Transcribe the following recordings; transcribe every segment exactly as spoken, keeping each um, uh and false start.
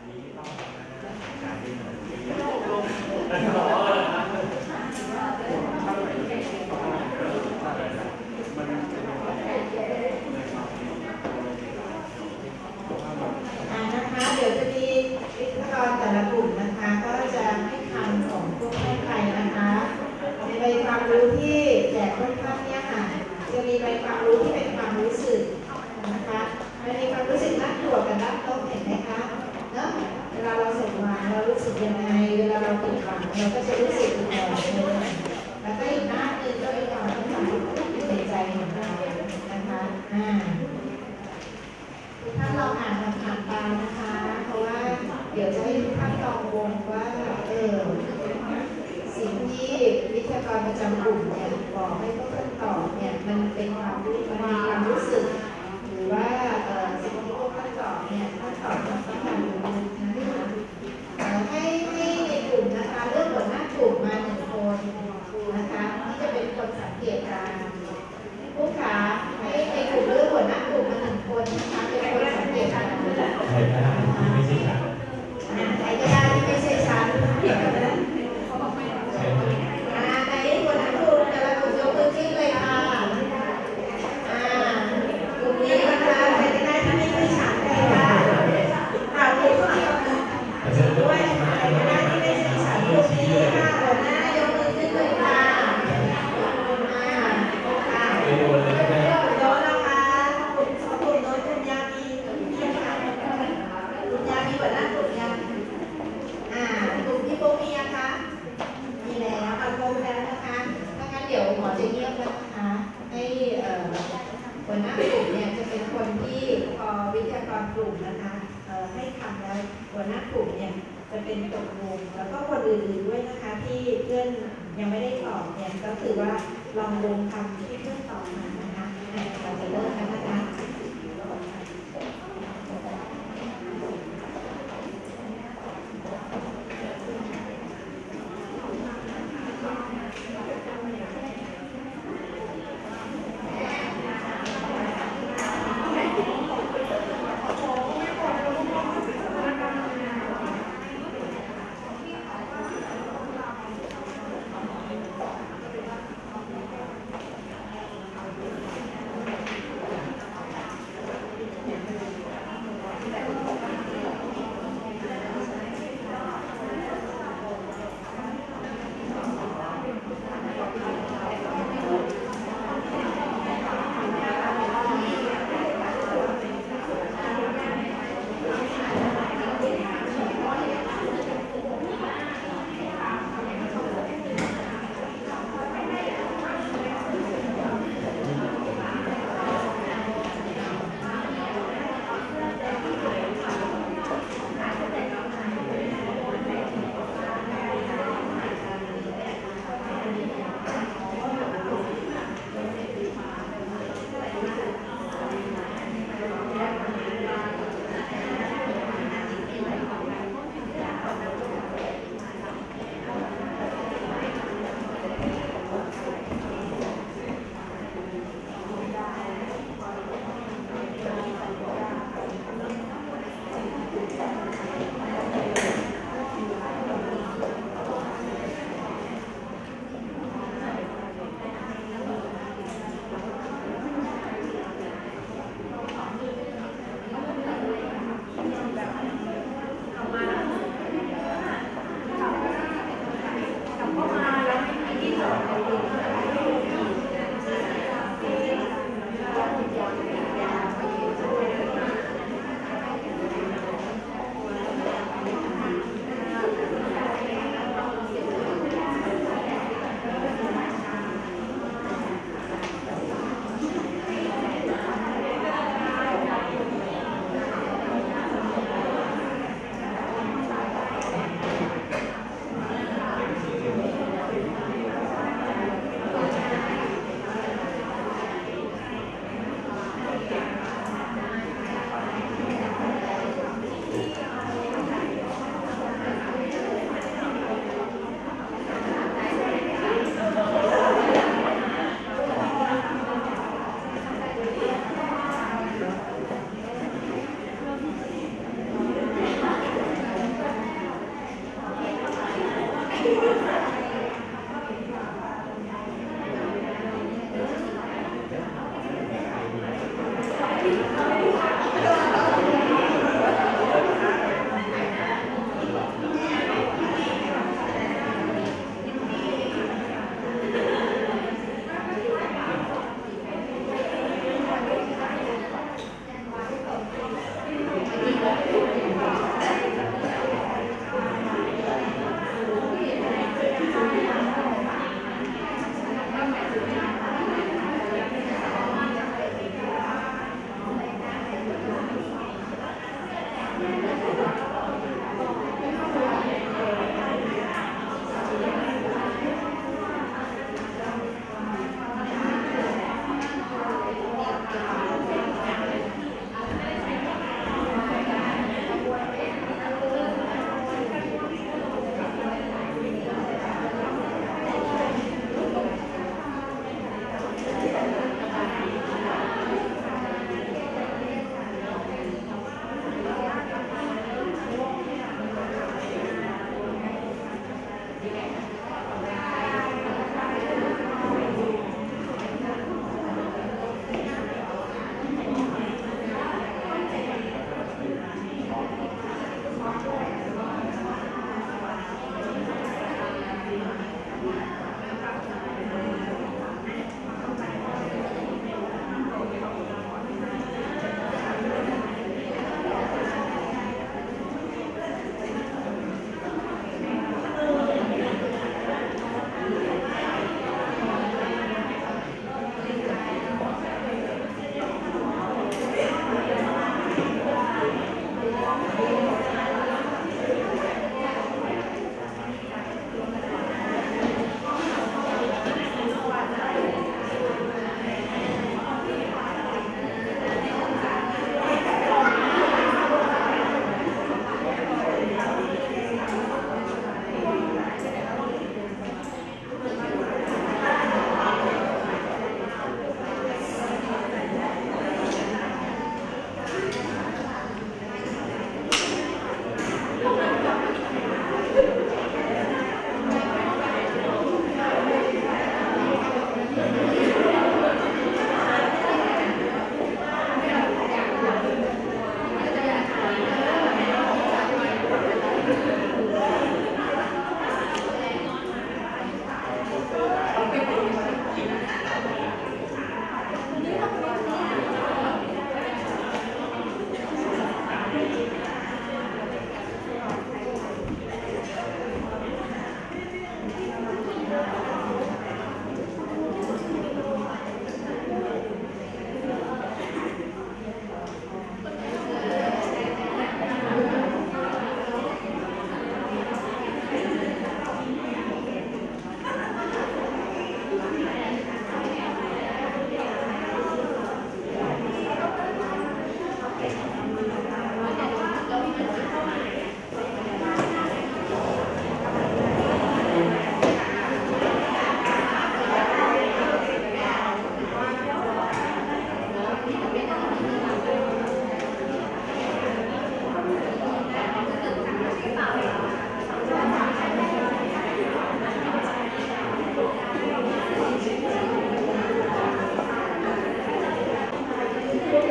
ค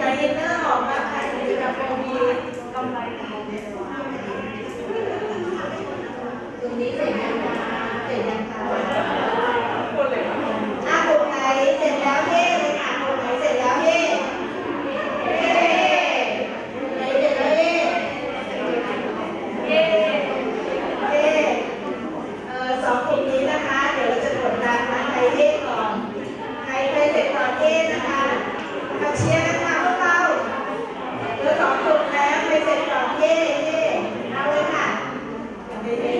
อินเนอร์ออกมาภายในกับโปรมีกำไรตรงนี้เสร็จยังคะเสร็จยังคะอ่ะกลุ่มไหนเสร็จแล้วเฮ้เลยค่ะกลุ่มไหนเสร็จแล้วเฮ้เฮ้กลุ่มไหนเสร็จแล้วเฮ้เฮ้เฮ้เอ่อสองกลุ่มนี้นะคะเดี๋ยวเราจะกดดันนะใครเฮ้ก่อนใครใครเสร็จก่อนเฮ้นะคะมาเชียร์กันค่ะพวกเราเหลือสองกลุ่มแล้วใครเสร็จก่อนเฮ้เฮ้เอาเลยค่ะเฮ้เฮ้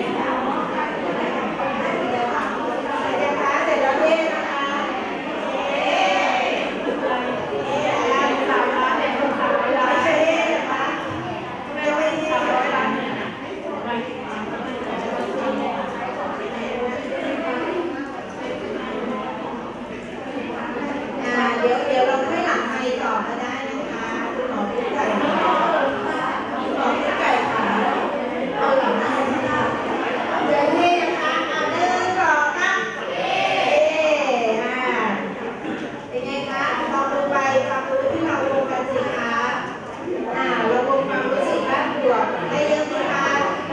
เดี๋ยวเดี๋ยวเราให้หลังไมค์ต่อก็ได้นะคะคุณหมอผู้ไก่คุณหมอผู้ไก่ค่ะเอาหลังไมค์นะคะเดี๋ยวเท่นะคะเอาหนึ่งสองสามเท่อ่าเป็นไงคะลองดูไปความรู้ที่เราลงกันสิคะอ่าเราลงความรู้สึกด้านบวกได้เยอะไหมคะ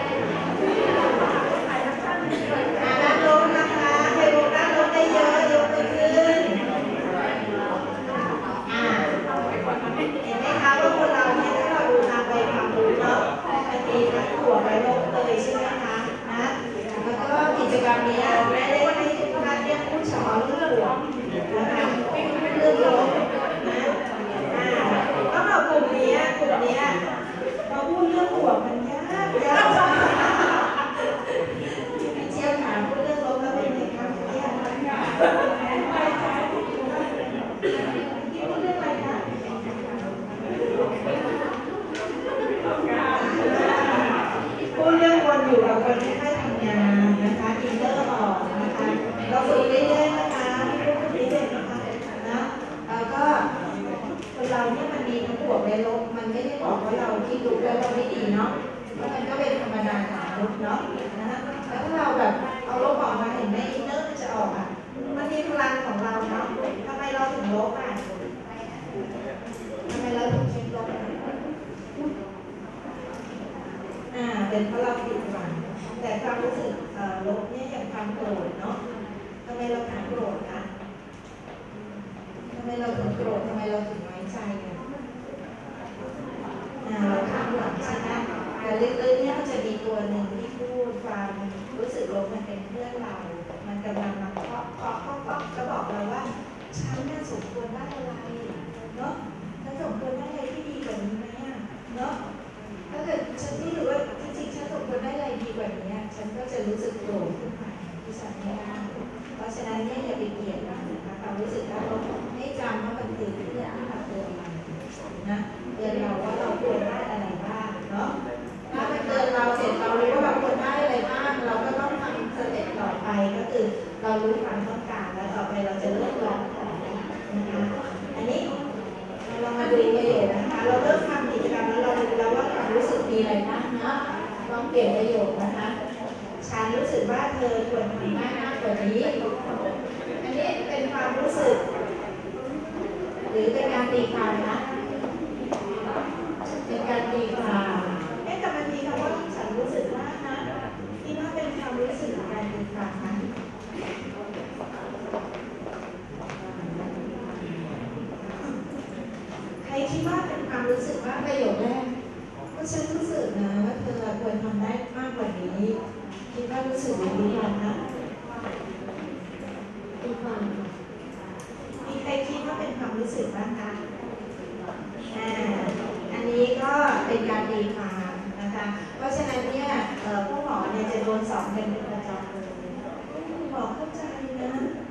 อ่าด้านลบนะคะใครลงด้านลบได้เยอะยกมือขึ้นเห็นไหมคะว่าคนเราเนี่ยถ้าเราดูตามใบความรู้เนาะมันมีทั้งหัวใบลบเลยใช่ไหมคะนะแล้วก็กิจกรรมนี้แม่ได้ให้ทุกท่านเนี่ยพูดเฉพาะเรื่องบวกนะคะไม่พูดเรื่องลบนะอ่าต้องเอากลุ่มนี้กลุ่มนี้มาพูดเรื่องบวกมันยากยากเชี่ยวชาญพูดเรื่องลบแล้วเป็นไงคะยากมากพูดเรื่องวนอยู่กับคนที่ให้ทำงานนะคะอินเนอร์ออกนะคะเราฝึกเรื่อยๆนะคะพูดเรื่อยๆนะคะนะแล้วก็คนเราเนี่ยมันมีทั้งบวกและลบมันไม่ได้บอกว่าเราที่ลบแล้วเราไม่ดีเนาะเพราะมันก็เป็นธรรมดาของลบเนาะนะคะแล้วถ้าเราแบบเอาลบออกมาเห็นไหมอินเนอร์มันจะออกอ่ะมันมีพลังของเราเนาะทำไมเราถึงลบอ่ะทำไมเราถึงคิดลบอ่าเป็นเพราะเราผิดหวังแต่ความรู้สึกลบเนี่ยอย่างความโกรธเนาะทำไมเราถึงโกรธนะทำไมเราถึงโกรธทำไมเราถึงน้อยใจกันอ่าเราคาดหวังใช่ไหมแต่ลึกๆเนี่ยมันจะมีตัวหนึ่งที่พูดความรู้สึกลบมันเป็นเพื่อนเรามันกำลังมาเคาะเคาะเคาะเคาะจะบอกเราว่าฉันน่าสมควรได้อะไรเนาะฉันสมควรได้อะไรที่ดีกว่านี้ไหมอ่ะเนาะถ้าเกิดฉันที่รู้ว่าจริงๆฉันสมควรได้อะไรดีกว่านี้ฉันก็จะรู้สึกโกรธขึ้นมาที่ฉันไม่ได้เพราะฉะนั้นเนี่ยอย่าไปเกลียดมันนะคะความรู้สึกเราให้จำว่ามันคือเพื่อนที่มาเตือนเรานะเตือนเราว่าเราควรได้อะไรบ้างเนาะถ้ามันเตือนเราเสร็จเรารู้ว่าเราควรได้อะไรบ้างเราก็ต้องทำสเต็ปต่อไปก็คือเรารู้ความต้องการแล้วต่อไปเราจะเลือกลองของนะคะอันนี้เรามาดูประโยชน์นะคะเราเริ่มทำกิจกรรมแล้วเราดูแล้วว่าความรู้สึกมีอะไรบ้างเนาะลองเปลี่ยนประโยชน์นะคะฉันรู้สึกว่าเธอควรทำมากมากกว่านี้อันนี้เป็นความรู้สึกหรือเป็นการตีความนะเป็นการตีความเอ๊ะแต่มันมีคำว่าฉันรู้สึกว่านะที่ว่าเป็นความรู้สึกของการตีความนะใครคิดว่าเป็นความรู้สึกว่าประโยคแรกก็ฉันรู้สึกนะว่าเธอควรทำได้มากกว่านี้คิดว่ารู้สึกอย่างนี้นะตีความมีใครคิดว่าเป็นความรู้สึกบ้างคะอ่าอันนี้ก็เป็นการตีความนะคะเพราะฉะนั้นเนี่ยพวกหมอเนี่ยจะโดนสอนเป็นประจำเลยหมอเข้าใจนะ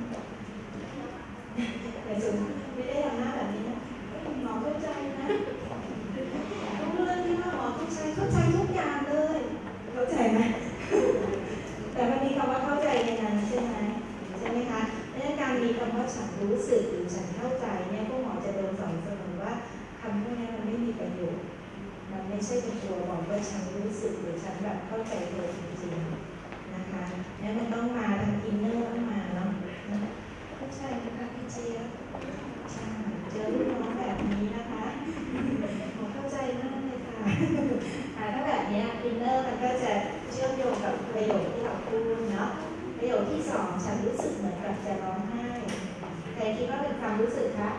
แต่สุดไม่ได้ทำหน้าแบบนี้นะหมอเข้าใจนะทุกเรื่องที่ว่าหมอเข้าใจเข้าใจทุกอย่างเลยเข้าใจไหมแต่มันมีคำว่าเข้าใจในนั้นใช่ไหมใช่ไหมคะในการมีคำว่าฉันรู้สึกหรือฉันเข้าใจเนี่ยพวกหมอจะโดนสอนเสมอว่าคำพวกนี้มันไม่มีประโยชน์มันไม่ใช่เป็นตัวบอกว่าฉันรู้สึกหรือฉันแบบเข้าใจเธอจริงๆนะคะแล้วมันต้องมาทางอินเนอร์ต้องมาเนาะเข้าใจนะคะพี่เจี๊ยบใช่เจอลูกน้องแบบนี้นะคะถ้าแบบนี้อินเนอร์มันก็จะเชื่อมโยงกับประโยคที่เราพูดเนาะประโยคที่สองฉันรู้สึกเหมือนกับจะร้องไห้ใครคิดว่าเป็นความรู้สึกคะ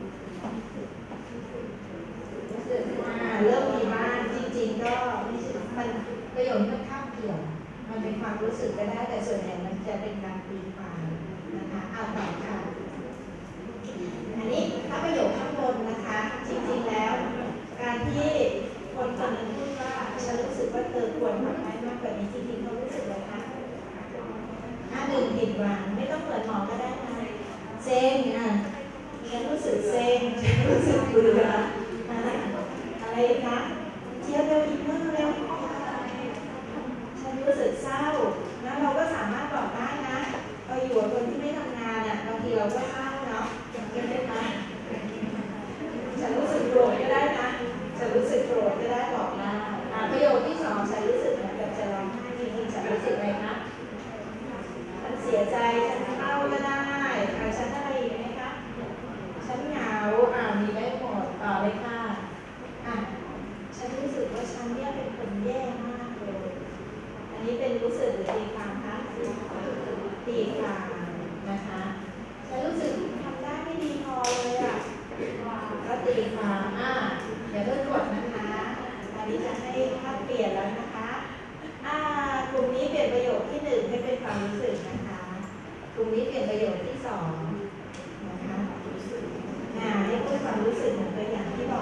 รู้สึกเริ่มมีบ้างจริงๆก็ไม่ใช่มันประโยคมันข้ามเกี่ยวมันเป็นความรู้สึกก็ได้แต่ส่วนใหญ่มันจะเป็นการตีความนะคะเอาต่อค่ะอันนี้ถ้าประโยคข้างบนนะคะจริงๆแล้วการที่คนคนนึงพูดว่าฉันรู้สึกว่าเธอควรทำให้มากกว่านี้จริงๆเขารู้สึกอะไรคะถ้าหนึ่งผิดหวังไม่ต้องเปิดหมอก็ได้นะเซ็งอ่ะฉันรู้สึกเซ็งฉันรู้สึกเบื่ออะไรคะเที่ยวเร็วอีกเมื่อเร็วฉันรู้สึกเศร้านะเราก็สามารถบอกได้นะเราอยู่กับคนที่ไม่ทำงานอ่ะบางทีเราก็เศร้าเนาะเป็นได้ไหมฉันรู้สึกโกรธก็ได้นะฉันรู้สึกโกรธก็ได้บอกได้ประโยคที่สองฉันรู้สึกเหมือนกับจะร้องไห้จริงๆฉันรู้สึกอะไรนะฉันเสียใจฉันเศร้าก็ได้ฉันอะไรอีกไหมคะฉันเหงาอ่ามีได้หมดต่อเลยค่ะอ่ะฉันรู้สึกว่าฉันเนี่ยเป็นคนแย่มากเลยอันนี้เป็นรู้สึกหรือตีความคะตีความนะคะฉันรู้สึกทำได้ไม่ดีพอเลยอ่ะก็ตีความอ่ะเดี๋ยวเพิ่งกดนะคะอันนี้จะให้ถ้าเปลี่ยนแล้วนะคะอ่ากลุ่มนี้เปลี่ยนประโยคที่หนึ่งให้เป็นความรู้สึกนะคะกลุ่มนี้เปลี่ยนประโยคที่สองนะคะอ่าให้พูดความรู้สึกเหมือนตัวอย่างที่บอก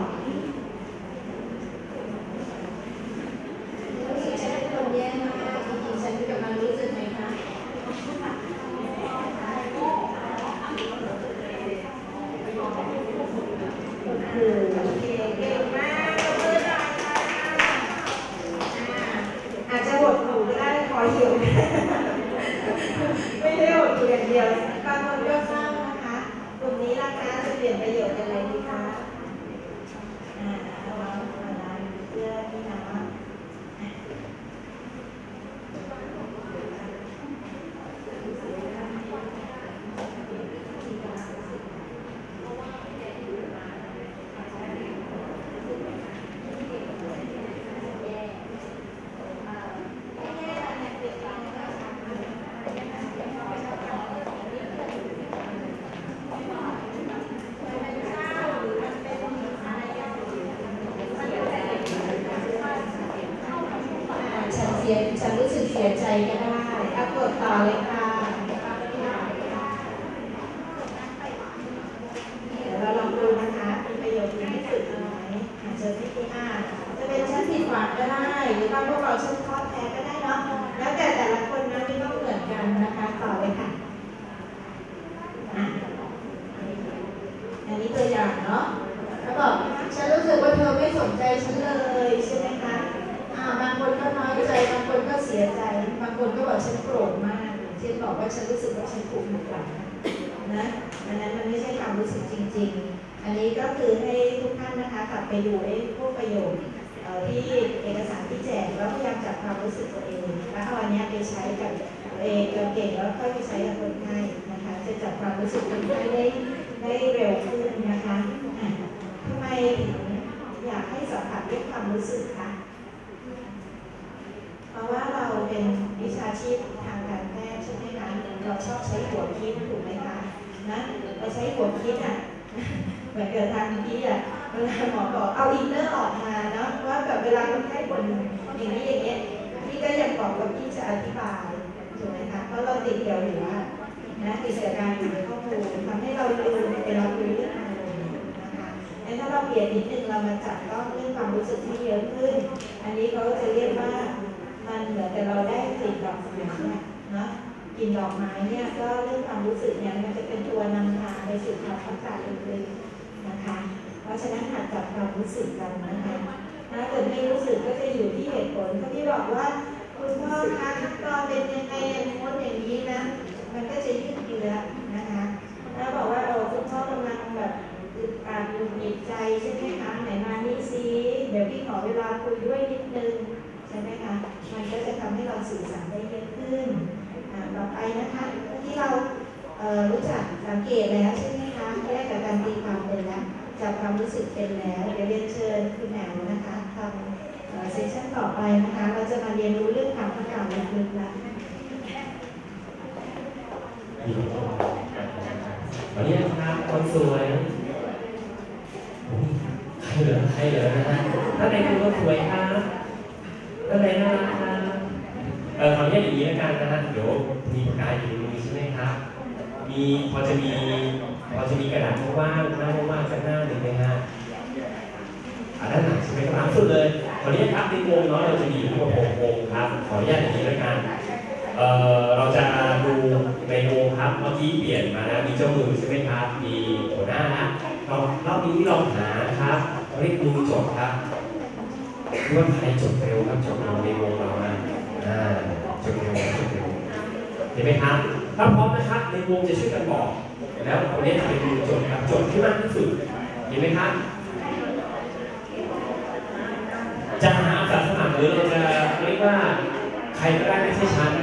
รู้สึกฉันเป็นคนแย่มากจริงๆฉันกำลังรู้สึกไหมคะคือเก่งมากก็เพื่อนเราอาจจะหดหูก็ได้คอเหี่ยวไม่ได้หดหูอย่างเดียวบางคนก็เศร้านะคะกลุ่มนี้ราคาจะเปลี่ยนประโยชน์อะไรดีคะอ่าเราเอาเพื่อที่นะฉันรู้สึกเสียใจก็ได้เอากดต่อเลยค่ะเดี๋ยวเราลองดูนะคะมีประโยชน์ที่สุดไหมอาจจะที่ที่อ่านจะเป็นฉันผิดหวังก็ได้หรือบางพวกเราฉันท้อแท้ก็ได้เนาะแล้วแต่แต่ละคนนะไม่ต้องเหมือนกันนะคะต่อเลยค่ะอันนี้ตัวอย่างเนาะแล้วบอกฉันรู้สึกว่าเธอไม่สนใจฉันเลยใช่ไหมคะบางคนก็น้อยใจบางคนก็เสียใจบางคนก็บอกฉันโกรธมากเช่นบอกว่าฉันรู้สึกว่าฉันถูกหักหลังนะอันนั้นมันไม่ใช่ความรู้สึกจริงๆอันนี้ก็คือให้ทุกท่านนะคะกลับไปดูไอ้พวกประโยคที่เอกสารที่แจกแล้วพยายามจับความรู้สึกตัวเองแล้วเอาอันนี้ไปใช้กับเองเก่งแล้วค่อยไปใช้กับคนไข้นะคะจะจับความรู้สึกคนไข้ได้ได้เร็วขึ้นนะคะทำไมถึงอยากให้สัมผัสด้วยความรู้สึกคะเพราะว่าเราเป็นวิชาชีพทางการแพทย์ใช่ไหมคะเราชอบใช้หัวคิดถูกไหมคะนะเราใช้หัวคิดอ่ะเหมือนเกิดทางที่อ่ะเวลาหมอบอกเอาอินเนอร์ออกมาเนาะว่าแบบเวลาคนไข้บ่นอย่างนี้อย่างเงี้ยพี่ก็ยังบอกว่าพี่จะอธิบายถูกไหมคะเพราะเราติดเกี่ยวอยู่ว่านะติดเกี่ยวกับการอยู่ในข้อมูลทำให้เราดูเวลาคุยเรื่องอารมณ์นะคะงั้นถ้าเราเปลี่ยนนิดนึงเรามาจับต้องเรื่องความรู้สึกที่เยอะขึ้นอันนี้เขาจะเรียกว่ามันเหมือนกับเราได้กลิ่นดอกไม้เนี่ยเนาะกลิ่นดอกไม้เนี่ยก็เรื่องความรู้สึกเนี่ยมันจะเป็นตัวนำทางไปสู่ความต้องการอื่นๆนะคะเพราะฉะนั้นหัดจับความรู้สึกกันนะคะถ้าเกิดไม่รู้สึกก็จะอยู่ที่เหตุผลเขาที่บอกว่าคุณพ่อคะขั้นตอนเป็นยังไงอย่างโน้นอย่างนี้นะมันก็จะยืดเยื้อนะคะถ้าบอกว่าเออคุณพ่อกำลังแบบอึดอัดหงุดหงิดใจใช่ไหมคะไหนมานี่ซิเดี๋ยวพี่ขอเวลาคุยด้วยนิดนึงใช่ไหมคะมันก็จะทำให้เราสื่อสารได้เยอะขึ้นต่อไปนะคะที่เราเรู้จักสังเกตแล้วใช่ไหมคะแยกจากการตีความเป็นแล้วจับความรู้สึกเป็นแล้วเดี๋ยวเรียนเชิญคุณแหนวนะคะทำเซสชั่นต่อไปนะคะเราจะมาเรียนรู้เรื่องความต้องการลึกๆแล้ววันนี้นะครับคนสวยใครเหลือใครเหลือนะฮะท่านใดดูคนสวยครับท่านใดน่ารักครับเออขออนุญาตอย่างนี้แล้วกันนะฮะเดี๋ยวมีปากกาอยู่ในมือใช่ไหมครับมีพอจะมีพอจะมีกระดาษว่างๆหน้าว่างๆสักหน้าหนึ่งไหมฮะอ่าด้านหลังใช่ไหมครับหลังสุดเลยขออนุญาตครับในวงเนาะเราจะมีอยู่ทั้งหมดหกวงครับขออนุญาตอย่างนี้แล้วกันเอ่อเราจะดูในวงครับเมื่อกี้เปลี่ยนมาแล้วมีเจ้ามือใช่ไหมครับมีหัวหน้านะเรารอบนี้ลองหาครับเรียกมือจดครับว่าใครจดเร็วครับจดเร็วในวงเรานะอ่าจดเร็วจดเร็วเห็นไหมครับถ้าพร้อมนะครับในวงจะช่วยกันบอกแล้วคนนี้จะเป็นมือจดครับจดที่มากที่สุดเห็นไหมครับจะหาอาสาสมัครหรือเราจะเรียกว่าใครก็ได้ไม่ใช่ฉัน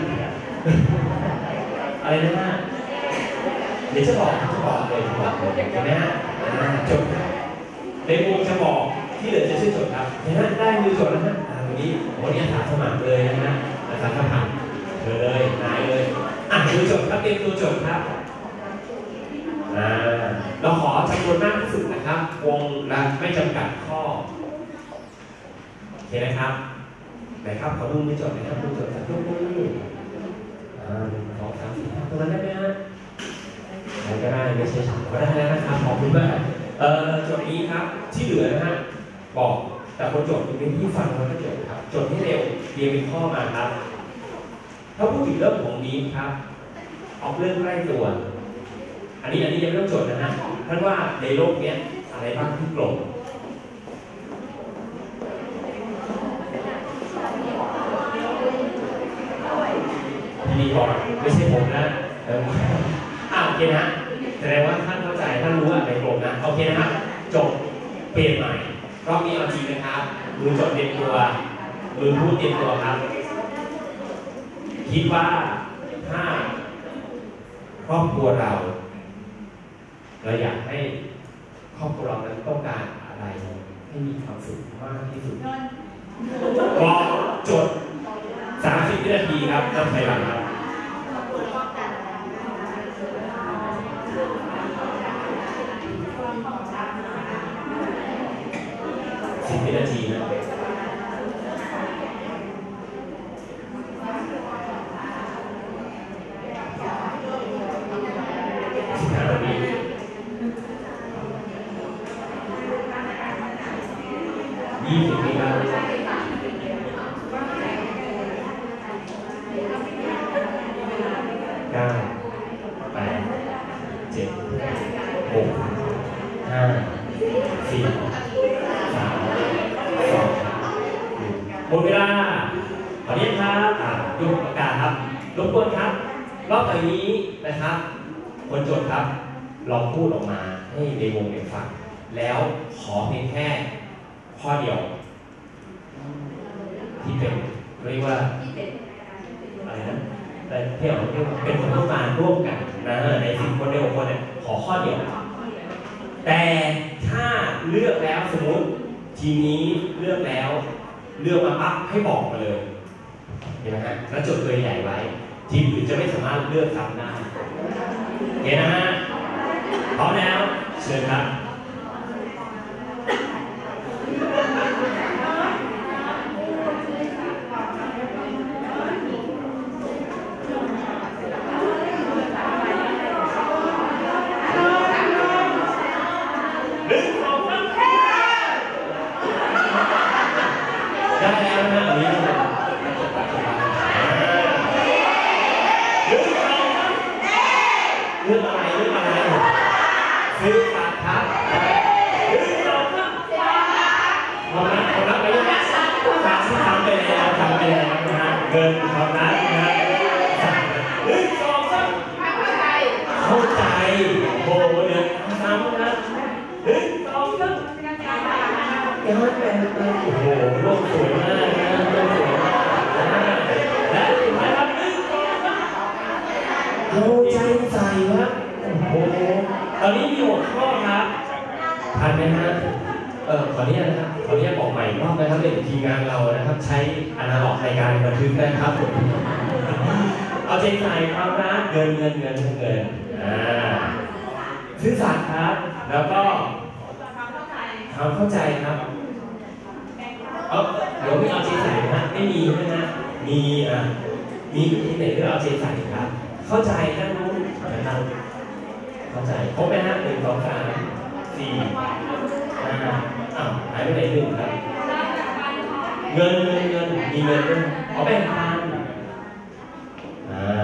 อะไรนะฮะเดี๋ยวจะบอกจะบอกเลยจะบอกเลยเห็นไหมฮะจดในวงจะบอกที่เหลือจะช่วยจดครับเห็นไหมได้มือจดแล้วนะวันนี้วันนี้อาสาสมัครเลยนะฮะอาสาสมัครเลยนายเลยอ่ะมือจดครับเตรียมตัวจดครับอ่าเราขอจำนวนมากที่สุดนะครับวงละไม่จำกัดข้อโอเคนะครับไหนครับขอดูมือจดหน่อยครับมือจดสักทุกมืออ่าหนึ่งสองสามสี่ห้าตรงนั้นได้ไหมฮะใครก็ได้ไม่ใช่ฉันก็ได้แล้วนะครับขอบคุณมากเอ่อจดนี้ครับที่เหลือนะฮะบอกแต่คนจดเป็นที่ฟังแล้วก็จดครับจดให้เร็วเรียงเป็นข้อมาครับถ้าพูดถึงเรื่องของนี้ครับเอาเรื่องใกล้ตัวอันนี้อันนี้ยังไม่ต้องจดนะฮะท่านว่าในโลกนี้อะไรบ้างที่กลมที่นี่บอกไม่ใช่ผมนะเอออ่าโอเคนะแสดงว่าท่านเข้าใจท่านรู้อะไรกลมนะโอเคนะครับจบเปลี่ยนใหม่รอบนี้เอาจริงนะครับมือจดเตรียมตัวมือพูดเตรียมตัวครับคิดว่าถ้าครอบครัวเราเราอยากให้ครอบครัวเรานั้นต้องการอะไรให้มีความสุขมากที่สุดบอกจดสามสิบวินาทีครับนับถอยหลังครับสิบวินาทีนะสิบห้านาทียี่สิบวินาทีเก้าแปดเจ็ดหกห้าสี่สามสองหมดเวลาขอเรียกครับอ่าดูประกาศครับรบกวนครับรอบต่อนี้นะครับคนจดครับลองพูดออกมาให้ในวงเด็กฟังแล้วขอเพียงแค่ข้อเดียวที่เป็นเรียกว่าอะไรนะแต่เที่ยวเป็นคนต้องการร่วมกันนะในสิบคนในหกคนเนี่ยขอข้อเดียวแต่ถ้าเลือกแล้วสมมติทีนี้เลือกแล้วเลือกมาปั๊บให้บอกมาเลยเห็นไหมฮะแล้วจดตัวใหญ่ไว้ทีมอื่นจะไม่สามารถเลือกซ้ำได้เห็นนะฮะพร้อมแล้วเชิญครับได้แล้วนะอันนี้เรื่องอะไรเรื่องอะไรซื้อฝากทับความรักความรักไปยังฝากที่ทำไปแล้วทำไปแล้วนะฮะเงินความรักนะฮะหนึ่งสองสามเข้าใจโบเดือนทำนะหนึ่งสองสามย้อนไปโอ้โหโลกสวยมากนะโลกสวยมากและสุดท้ายครับหนึ่งสองสามเข้าใจใส่ครับโอ้โหตอนนี้มีหัวข้อครับททันไหมฮะเออขออนุญาตนะครับขออนุญาตบอกใหม่อีกรอบนะครับเป็นทีมงานเรานะครับใช้อนาล็อกในการบันทึกนะครับผมเอาใจใส่ความรักเงินเงินเงินเงินอ่าซื่อสัตย์ครับแล้วก็ความเข้าใจครับเออเดี๋ยวไม่เอาใจใส่นะไม่มีใช่ไหมฮะมีอ่ะมีที่ไหนเรื่องเอาใจใส่ครับเข้าใจนะรู้นะครับเข้าใจครบไหมฮะหนึ่งสองสามสี่ห้าอ้าวหายไปไหนหนึ่งครับเงินเงินเงินมีเงินด้วยเอาแบ่งปันอ่า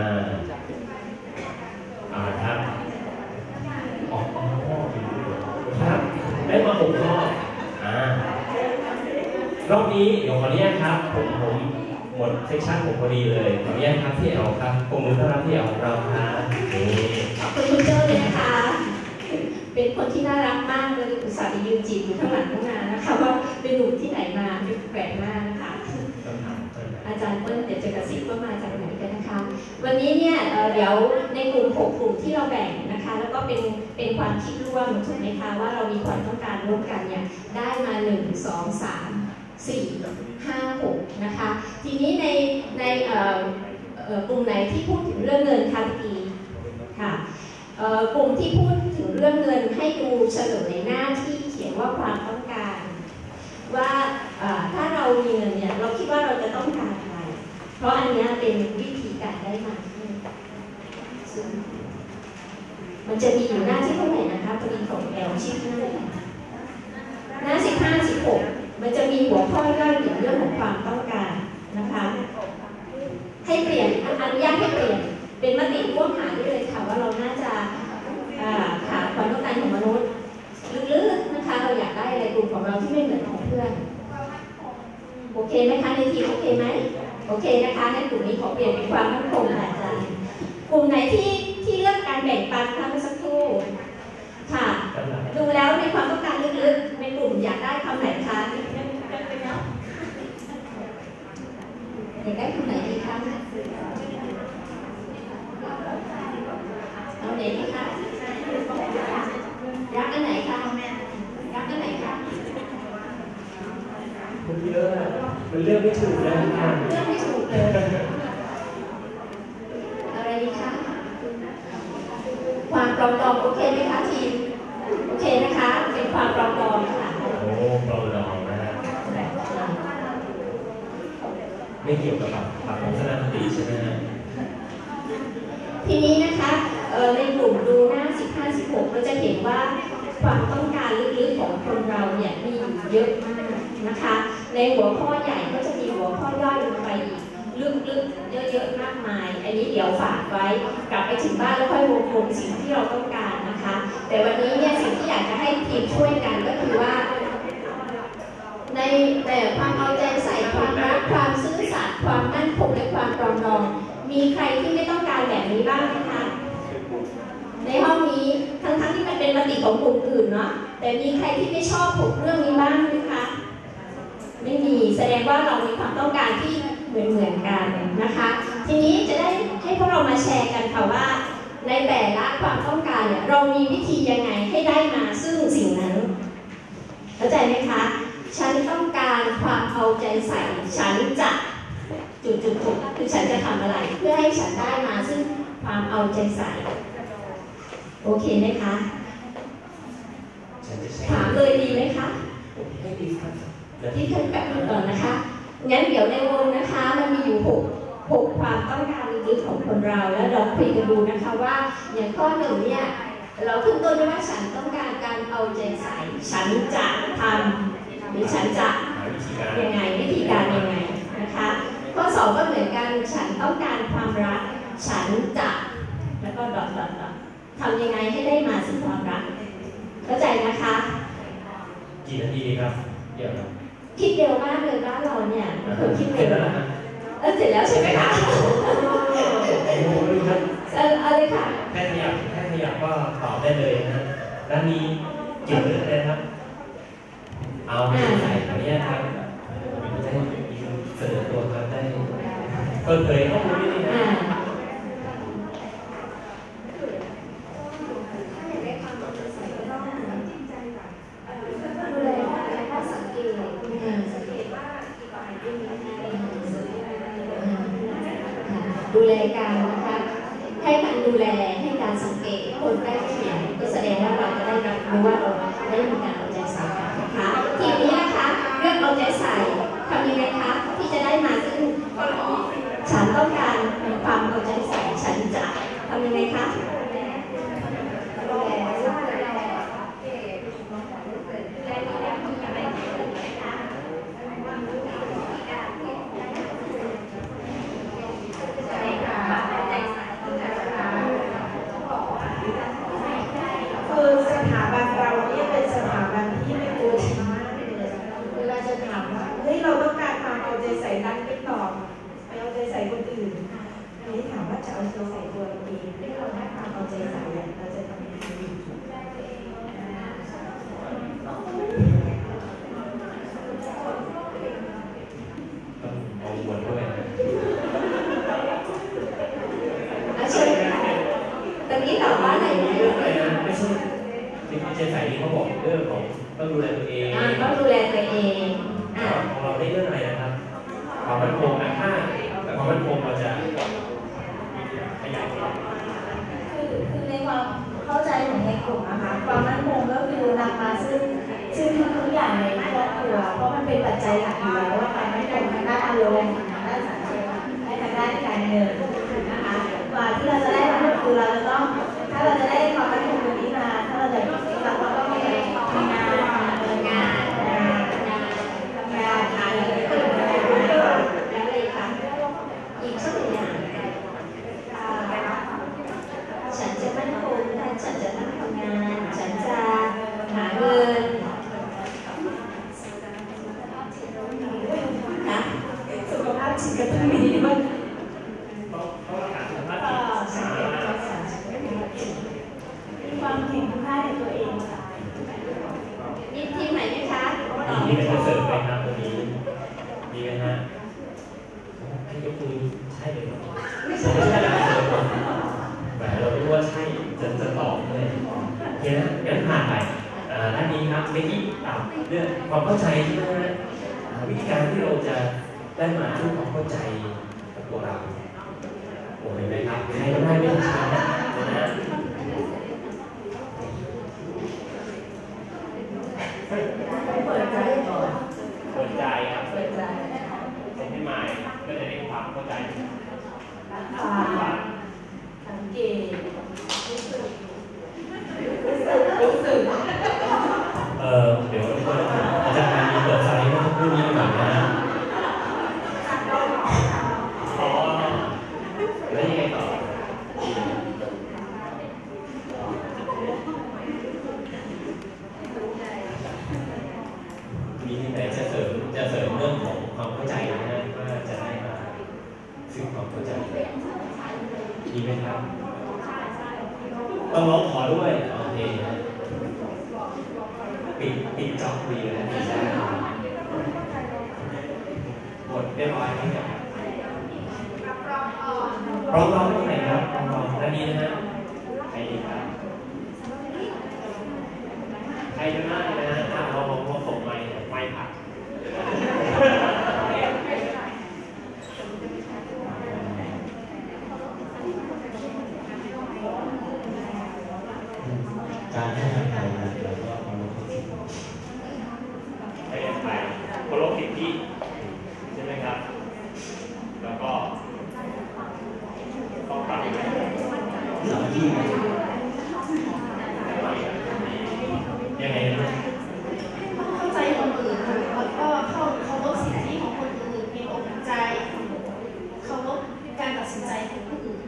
อ่าครับออกข้อครับได้มาหกข้ออ่ารอบนี้เดี๋ยวขออนุญาตครับผมผมหมดเซสชั่นผมพอดีเลยขออนุญาตครับพี่เอ๋ครับกรมมือต้อนรับพี่เอ๋ของเราครับนี่ขอบคุณคุณเจ้าเลยนะคะ เป็นคนที่น่ารักมากเลยอุตส่าห์ไปยืนจีบอยู่ข้างหลังตั้งนานนะคะว่าเป็นหนุ่มที่ไหนมาเป็นแปลกมากนะคะอาจารย์เปิ้ลเดี๋ยวจะกระซิบว่ามาจากไหนกันนะคะ วันนี้เนี่ยเอ่อเดี๋ยวในกลุ่มหกกลุ่มที่เราแบ่งนะคะ แล้วก็เป็นเป็นความคิดร่วมถูกไหมคะว่าเรามีความต้องการร่วมกันเนี่ยได้มาหนึ่งสองสามสี่ห้าหกนะคะ ทีนี้ในในเอ่อเอ่อกลุ่มไหนที่พูดถึงเรื่องเงินคะพี่ค่ะกลุ่มที่พูดถึงเรื่องเงินให้ดูเฉลยหน้าที่เขียนว่าความต้องการว่าถ้าเรามีเงินเนี่ยเราคิดว่าเราจะต้องการอะไรเพราะอันนี้เป็นวิธีการได้มาซึ่งมันจะมีอยู่หน้าที่เท่าไหร่นะคะพอดีของแอลชิดหน้าหน้าสิบห้าสิบหกมันจะมีหัวข้อย่อยถึงเรื่องของความต้องการนะคะให้เปลี่ยนอนุญาตให้เปลี่ยนเป็นมติร่วมหาได้เลยค่ะว่าเราน่าจะหาความต้องการของมนุษย์ลึกๆนะคะเราอยากได้อะไรกลุ่มของเราที่ไม่เหมือนของเพื่อนโอเคไหมคะในทีมโอเคไหมโอเคนะคะในกลุ่มนี้ขอเปลี่ยนเป็นความมั่นคงค่ะอาจารย์กลุ่มไหนที่ที่เลือกการแบ่งปันคะเมื่อสักครู่ค่ะดูแล้วในความต้องการลึกๆในกลุ่มอยากได้คำไหนคะอยากได้คำไหนดีคะเอาไหนดีคะรักอันไหนคะรักอันไหนคะมันเยอะมันเลือกไม่ถูกเลยนะเลือกไม่ถูกเลยอะไรดีคะความปลอมๆโอเคไหมคะทีมโอเคนะคะเป็นความปลอมๆค่ะโอ้ปลอมๆนะฮะไม่เกี่ยวกับปากของคณะมนตรีใช่ไหมฮะทีนี้นะคะในกลุ่มดูหน้าสิบห้า สิบหกเราจะเห็นว่าความต้องการลึกๆของคนเราเนี่ยมีอยู่เยอะมากนะคะในหัวข้อใหญ่ก็จะมีหัวข้อย่อยลงไปอีกลึกๆเยอะๆมากมายอันนี้เดี๋ยวฝากไว้กลับไปถึงบ้านแล้วค่อยวงกลมสิ่งที่เราต้องการนะคะแต่วันนี้เนี่ยสิ่งที่อยากจะให้ทีมช่วยกันก็คือว่าในแต่ความเอาใจใส่ความรักความซื่อสัตย์ความมั่นคงและความปรองดองมีใครที่ไม่ต้องการแบบนี้บ้างไหมคะในห้องนี้ทั้งๆ ท, ที่มันเป็นมติของกลุ่มอื่นเนาะแต่มีใครที่ไม่ชอบผมเรื่องนี้บ้างไหมคะไม่มีแสดงว่าเรามีความต้องการที่เหมือนเหมือนกันนะคะทีนี้จะได้ให้พวกเรามาแชร์กันค่ะว่าในแต่ละความต้องการเนี่ยเรามีวิธียังไงให้ได้มาซึ่งสิ่งนั้นเข้าใจไหมคะฉันต้องการความเอาใจใส่ฉันจะจุดจุดจุดคือฉันจะทำอะไรเพื่อให้ฉันได้มาซึ่งความเอาใจใส่โอเคไหมคะถามเลยดีไหมคะไม่ดีครับที่เคยแบบนี้ก่อนนะคะงั้นเดี๋ยวในวงนะคะมันมีอยู่หกหกความต้องการลึกๆของคนเราแล้วเราคุยกันดูนะคะว่าอย่างข้อหนึ่งเนี่ยเราขึ้นต้นด้วยว่าฉันต้องการการเอาใจใส่ฉันจะทำหรือฉันจะยังไงวิธีการยังไงนะคะข้อสองก็เหมือนกันฉันต้องการความรักฉันจะแล้วก็ดอทดอทดอททำยังไงให้ได้มาซึ่งความรักเข้าใจนะคะกี่นาทีครับเดี๋ยวครับคิดเร็วมากเลยบ้านเราเนี่ยคนคิดเร็วเออเสร็จแล้วใช่ไหมคะเอออะไรค่ะแค่ขยับแค่ขยับก็ตอบได้เลยนะด้านนี้เกี่ยวกับอะไรครับเอาใส่ขออนุญาตครับได้เสนอตัวครับได้เปิดเผยข้อมูลนิดนึงนะอดูแลกันนะคะให้การดูแลให้การสังเกตคนใกล้เคียงก็แสดงว่าเราจะได้รับรู้ว่าเราได้มีการเอาใจใส่กันนะคะทีนี้นะคะเรื่องเอาใจใส่ทำยังไงคะที่จะได้มาซึ่งฉันต้องการความเอาใจใส่ฉันจะทำยังไงคะคือสถาบันเราเนี่ยเป็นสถาบันที่ไม่โกชิมากเลยเวลาจะถามว่าเฮ้ยเราต้องการความเอาใจใส่ดังไม่ตอบไปเอาใจใส่คนอื่นอันนี้ถามว่าจะเอาใจใส่ตัวเราเองให้เราได้ความเอาใจใส่เราจะทำยังไงดีต้องเอาวนด้วยนะเชิญตอนนี้ตอบว่าอะไรเรื่องอะไรนะไม่ใช่ที่เอาใจใส่นี่เขาบอกเรื่องของต้องดูแลตัวเองต้องดูแลตัวเองอ่าของเราได้เรื่องอะไรนะครับความมั่นคงนะถ้าแต่ความมั่นคงเราจะขยายผลคือคือในความเข้าใจของในกลุ่มนะคะความมั่นคงก็คือนำมาซึ่งซึ่งทุกอย่างในครอบครัวเพราะมันเป็นปัจจัยหลักอยู่แล้วว่าความมั่นคงทางด้านอารมณ์ทางด้านสังคมและทางด้านการเงินนะคะกว่าที่เราจะได้มั่นคงคือเราจะต้องถ้าเราจะได้ความมั่นคงตรงนี้มาถ้าเราจะเราก็ต้องมีทำงานทำงานงานทำงานหาเงินแล้วอะไรคะอีกสักอย่างฉันจะมั่นคงฉันจะต้องทำงานฉันจะหาเงินนะสุขภาพจิตก็ต้องมีด้วยมีความเห็นคุณค่าในตัวเองค่ะมีทีมไหนไหมคะมีอะไรจะเสริมไหมครับตรงนี้มีไหมฮะให้ยกมือใช่เลยไม่ใช่ไม่ใช่แล้วเสริมแหมเราไม่รู้ว่าใช่จะจะตอบเลยโอเคนะงั้นผ่านไปด้านนี้ครับเมื่อกี้ตามเรื่องความเข้าใจใช่ไหมฮะวิธีการที่เราจะได้มาซึ่งความเข้าใจกับตัวเราโอ้เห็นไหมครับใครก็ได้ไม่ต้องช้านะนะเปิดใจก่อนเปิดใจครับเปิดใจส่งให้มายก็จะได้ความเข้าใจฟังสังเกตรู้สึกรู้สึกเออเดี๋ยวอาจารย์มีเปิดไฟเมื่อสักครู่นี้ก่อนนะอ๋อแล้วยังไงต่อมีที่ไหนจะเสริมจะเสริมเรื่องของความเข้าใจนะฮะว่าจะได้มาซึ่งความเข้าใจดีไหมครับต้องร้องขอด้วยโอเคปิดปิดจ็อบคุยกันแล้วดีใช่ไหมหมดเรียบร้อยไหมครับพร้อมร้องตรงไหนครับพร้อมร้องด้านนี้นะฮะใครดีครับใครจะได้นะฮะเราลองลองส่งไมค์ไมค์ผัดการให้อภัยนะแล้วก็ความรู้สึกให้อภัยเคารพสิทธิใช่ไหมครับแล้วก็ต้องปรับสามที่ยังไงนะเข้าใจคนอื่นแล้วก็เข้าเคารพสิทธิของคนอื่นมีอกมีใจเคารพการตัดสินใจของผู้อื่น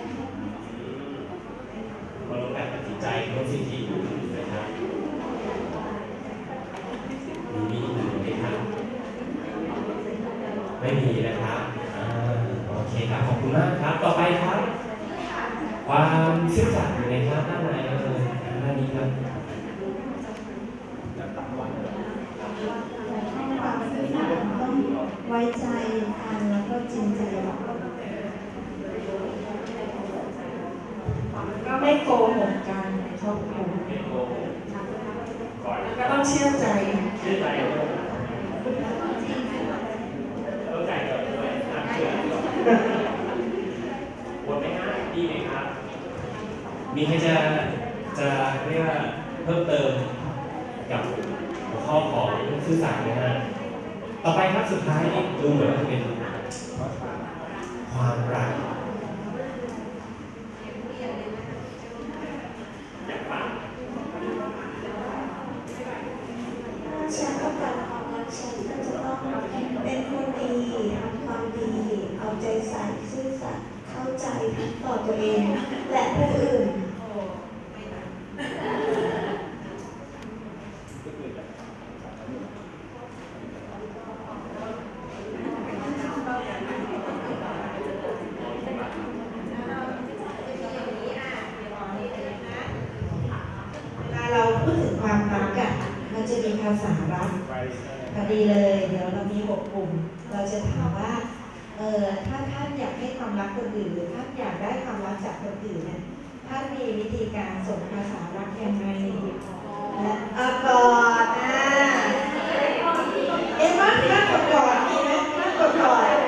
เคารพการตัดสินใจเคารพสิทธิผู้อื่นนะครับมีมีอื่นไหมครับไม่มีนะครับอ่าโอเคครับขอบคุณมากครับต่อไปครับความซื่อสัตย์อยู่ในครับด้านในเลยด้านนี้ครับความซื่อสัตย์ต้องไว้ใจกันแล้วก็จริงใจก็ไม่โกหกกันในครอบครัวก็ต้องเชื่อใจเชื่อใจเข้าใจก่อนด้วยนะเชื่อมีใครจะจะเรียกว่าเพิ่มเติมกับหัวข้อของซื่อสัตย์ไหมฮะต่อไปครับสุดท้ายนี่ดูเหมือนว่าจะเป็นความรักอยากฝากฉันต้องการความรักฉันก็จะต้องเป็นคนดีทำความดีเอาใจใส่ซื่อสัตย์เข้าใจทั้งต่อตัวเองและผู้อื่นเราพูดถึงความรักอ่ะมันจะมีภาษารักพอดีเลยเดี๋ยวเรามีหกกลุ่มเราจะถามว่าเออถ้าท่านอยากให้ความรักคนอื่นหรือท่านอยากได้ความรักจากคนอื่นเนี่ยท่านมีวิธีการส่งภาษารักยังไงและอ่ะกอดอ่ะเอ็มว่าถ้ากดกอดมีไหมถ้ากดกอด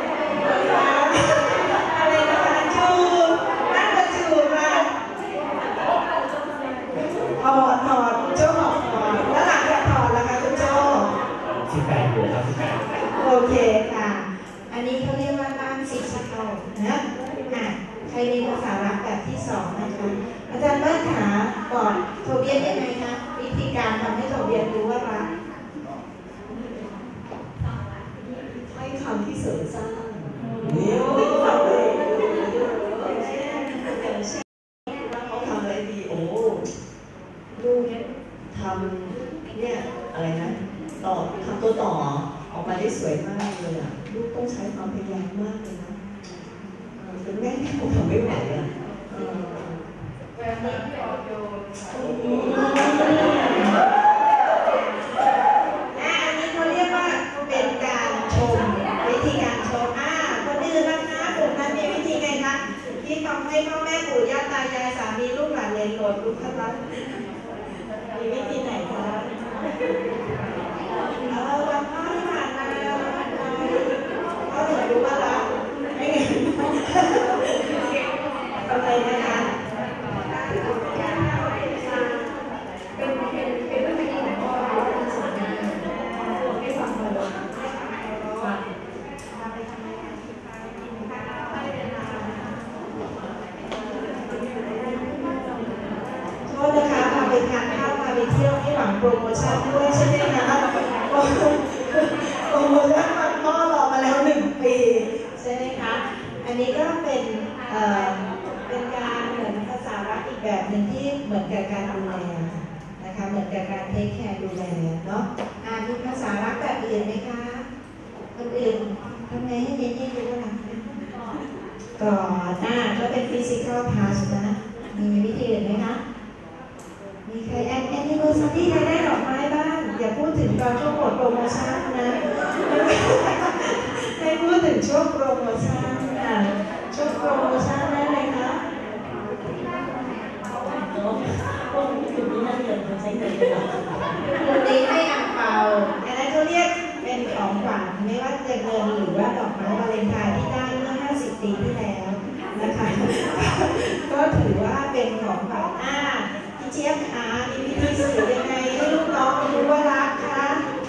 อะไรนะคะจูบนั่งกระจูบมาถอดถอดคุณโจ้ถอดถอดแล้วหลังจากถอดแล้วคะคุณโจ้สิบแปดบวกครับสิบแปดโอเคค่ะอันนี้เขาเรียกว่าบ้านฟิสิกอลนะอ่ะใครมีภาษารักแบบที่สองนะคะอาจารย์เบิ้ลขาก่อนโทเบียนยังไงคะวิธีการทำให้โทเบียนรู้ว่ารักให้คำที่เสริมสร้างนี่เป็นคำเลยเขาทำอะไรดีโอ้ลูกเนี่ยทำเนี่ยอะไรนะต่อทำตัวต่อออกมาได้สวยมากเลยอ่ะลูกต้องใช้ความพยายามมากเลยนะเป็นแม่ที่คงทำไม่ไหวอ่ะแบบนี้พี่ออกโยนอันนี้เขาเรียกว่าเป็นการชมวิธีการชมอ่าคนอื่นนะคะกลุ่มนั้นมีวิธีไงคะที่ทำให้พ่อแม่ปู่ย่าตายายสามีลูกหลานเลนโหลดลูกค้ามีวิธีไหนคะเออวันพ่อที่ผ่านมาก็ถึงรู้ว่ารักไม่ไงอะไรนะคะเป็นเป็นเป็นวิธีของพ่อที่สอนงานให้ฟังเลยโทษนะคะพาไปทานข้าวพาไปเที่ยวให้หวังโปรโมชั่นด้วยใช่ไหมคะโปรโมชั่นมันพ่อรอมาแล้วหนึ่งปีใช่ไหมคะอันนี้ก็เป็นเอ่อเป็นการเหมือนภาษารักอีกแบบหนึ่งที่เหมือนกับการดูแลนะคะเหมือนกับการเทคแคร์ดูแลเนาะอ่ามีภาษารักแบบอื่นไหมคะคนอื่นทำไงให้เน้นให้รู้ว่ารักก่อนอ่าก็เป็น physical touch นะมีวิธีอื่นไหมคะมีใครแอนแอนนิเวอร์ซารี่ใครได้ดอกไม้บ้างอย่าพูดถึงตอนช่วงโปรโมชั่นนะให้พูดถึงช่วงโปรโมชั่นอ่ะช่วงโปรโมชั่นได้เลยคะคนนี้น่าจะใช้เงินเลยนะคนนี้ให้อ่างเปาอันนั้นเขาเรียกเป็นของขวัญไม่ว่าจะเงินหรือว่าดอกไม้วาเลนไทน์ที่ได้เมื่อห้าสิบปีที่แล้วนะคะก็ถือว่าเป็นของขวัญอ่าพี่เจี๊ยบคะมีวิธีสื่อยังไงให้ลูกน้องรู้ว่ารักคะ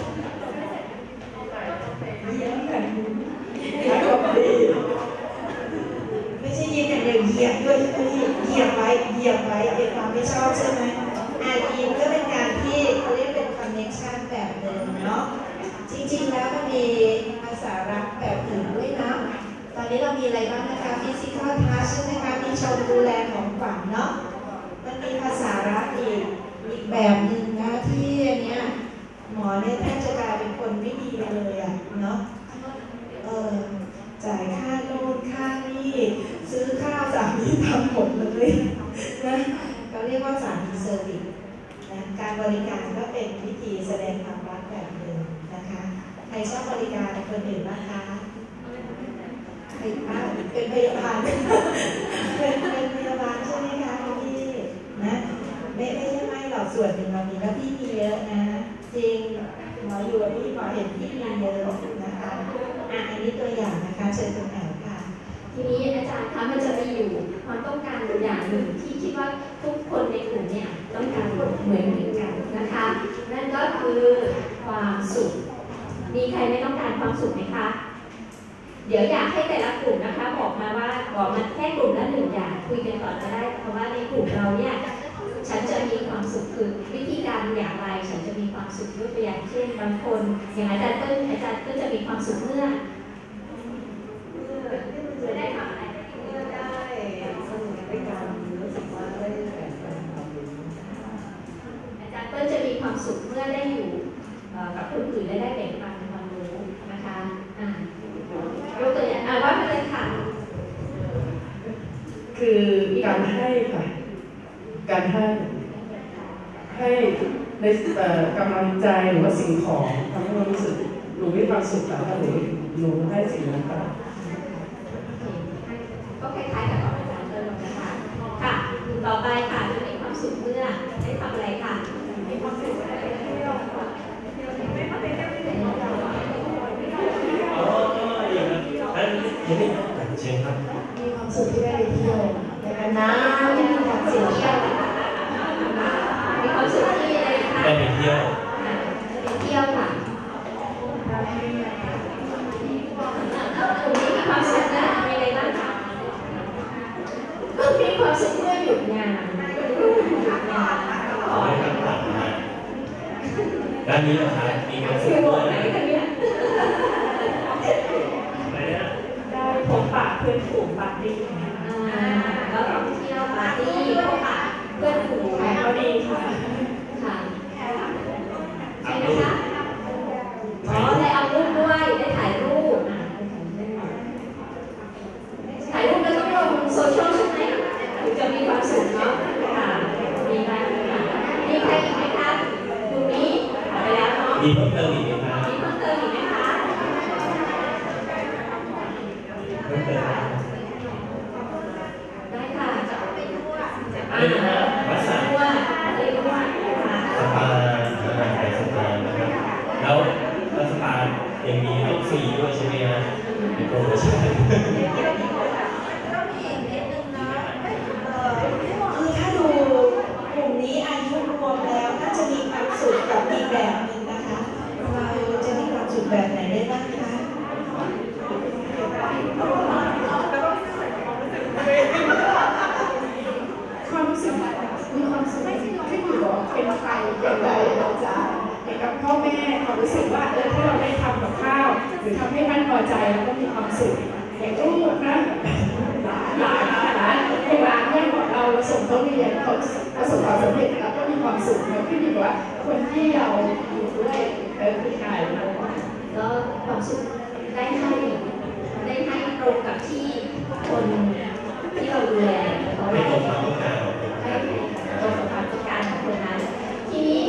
ไม่ยังกันรักแบบดีไม่ใช่ยิ้มอย่างเดียวเหยียบด้วยเหยียบไว้เหยียบไว้เป็นความไม่ชอบใช่ไหมอ่ายิ้มก็เป็นการที่เขาเรียกเป็นคอนเนคชั่นแบบหนึ่งเนาะจริงๆแล้วมันมีภาษารักแบบอื่นด้วยนะตอนนี้เรามีอะไรบ้างนะคะ physical touch ใช่ไหมคะมีชมดูแลของขวัญเนาะมันมีภาษารักอีกอีกแบบหนึ่งนะที่อันเนี้ยหมอเนี่ยแทบจะกลายเป็นคนไม่ดีเลยอ่ะเนาะเออจ่ายค่าโน่นค่านี่ซื้อข้าวสามีทำหมดเลยนะเขาเรียกว่าสามีเซอร์วิสนะการบริการก็เป็นวิธีแสดงความรักแบบหนึ่งนะคะใครชอบบริการคนอื่นบ้างคะใครบ้างเป็นพยาบาลเป็นเป็นพยาบาลใช่ไหมคะพี่นะไม่ไม่ใช่ไม่หรอกส่วนหนึ่งเรามีแล้วพี่มีเยอะนะจริงหมออยู่กับพี่หมอเห็นพี่มีเยอะนะคะอ่ะอันนี้ตัวอย่างนะคะเชิญคุณแอ๋วค่ะทีทีนี้อาจารย์คะมันจะมีอยู่ความต้องการอย่างหนึ่งที่คิดว่าทุกคนในกลุ่มเนี่ยต้องการเหมือนเหมือนกันนะคะนั่นก็คือความสุขมีใครไม่ต้องการความสุขไหมคะเดี๋ยวอยากให้แต่ละกลุ่มนะคะบอกมาว่าบอกมาแค่กลุ่มละหนึ่งอย่างคุยกันก่อนก็ได้เพราะว่าในกลุ่มเราเนี่ยฉันจะมีความสุขคือวิธีการอย่างไรฉันจะมีความสุขยกตัวอย่างเช่นบางคนอย่างอาจารย์เติ้ลอาจารย์ก็จะมีความสุขเมื่อจะได้ทำอะไรเมื่อได้สนุกในการรู้สึกว่าได้แบ่งปันความรู้อาจารย์เติ้ลจะมีความสุขเมื่อได้อยู่กับคนอื่นและได้แบ่งปันความรู้นะคะอ่ายกตัวอย่างอ่าว่าไปเลยค่ะคือการให้ค่ะการให้ให้ในกำลังใจหรือว่าสิ่งของทำให้เรารู้สึกหนูมีความสุขแต่ถ้าหนูหนูให้สิ่งนั้นไปก็คล้ายๆกับของอาจารย์เติ้ลนะคะค่ะต่อไปค่ะจะมีความสุขเมื่อได้ทำอะไรค่ะมีความสุขเมื่อได้เที่ยวค่ะไม่มาเป็นเที่ยวที่ไหนอ๋ออย่างนั้นอันนี้ยังไม่ตัดเชิงครับมีความสุขที่ได้ไปเที่ยวในการน้ำมีความสุขที่ได้มีความสุขที่อะไรคะได้ไปเที่ยวไปเที่ยวค่ะกลุ่มนี้มีความสุขนะมีอะไรบ้างคะก็มีความสุขเมื่อหยุดงานหยุดงานขอให้ทำต่างนะด้านนี้นะครับมีความสุขเมื่อไหนกันเนี่ยอะไรเนี่ยได้พบปะเพื่อนฝูงปาร์ตี้แล้วก็เที่ยวปาร์ตี้พบปะเพื่อนฝูงก็ดีค่ะค่ะใช่ไหมคะอ๋อได้เอารูปด้วยได้ถ่ายรูปถ่ายรูปแล้วต้องลงโซเชียลใช่ไหมถึงจะมีความสุขเนาะค่ะมีไหมมีใครอีกไหมคะตรงนี้ไปแล้วเนาะมีเพิ่มเติมอีกไหมคะมีเพิ่มเติมอีกไหมคะเพิ่มเติมได้ค่ะอะไรนะวัดสันว่าอะไรว่าสปาไปสปานะครับแล้วสปายังมีต้องฟรีด้วยใช่ไหมฮะเป็นโปรโมชั่นคือถ้าดูกลุ่มนี้อายุรวมแล้วน่าจะมีความสุขกับอีกแบบหนึ่งนะคะเราจะมีความสุขแบบไหนได้บ้างคะความรู้สึกมีความสุขที่อยู่ว่าเป็นใครอย่างไรเราจะเห็นกับพ่อแม่ความรู้สึกว่าเออถ้าเราได้ทำกับข้าวหรือทำให้ท่านพอใจเราก็มีความสุขอย่างลูกนะหลานหลานหลานเวลาเนี่ยเราส่งเขาเรียนเขาประสบความสำเร็จแล้วก็มีความสุขมันขึ้นอยู่ว่าคนที่เราอยู่ด้วยเออคือใครก็ความสุขได้ให้ได้ให้ตรงกับที่คนที่เราดูแลเขาไม่ตรงความต้องการของคนให้ตรงกับความต้องการของคนนั้นทีนี้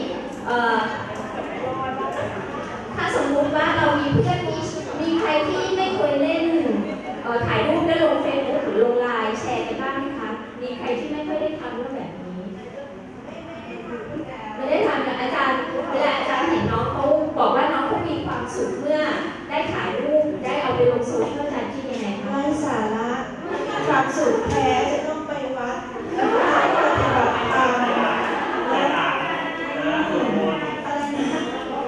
ถ้าสมมุติว่าเรามีเพื่อนมีมีใครที่ไม่เคยเล่นถ่ายรูปได้ลงเฟซบุ๊กหรือลงไลน์แชร์กันบ้างไหมคะมีใครที่ไม่ค่อยได้ทำเรื่องแบบนี้ไม่ได้ทำกับอาจารย์เวลาอาจารย์เห็นน้องเขาบอกว่าน้องเขามีความสุขเมื่อได้ถ่ายรูปได้เอาไปลงโซเชียลอาจารย์คิดยังไงคะไร้สาระความสุขแท้จะต้องไปวัดแล้วปฏิบัติธรรมและอะไรนะ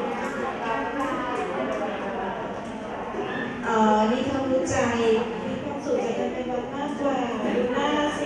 อ๋อนี่เขารู้ใจมีความสุขจากการไปวัดมากกว่าดูหน้าสิ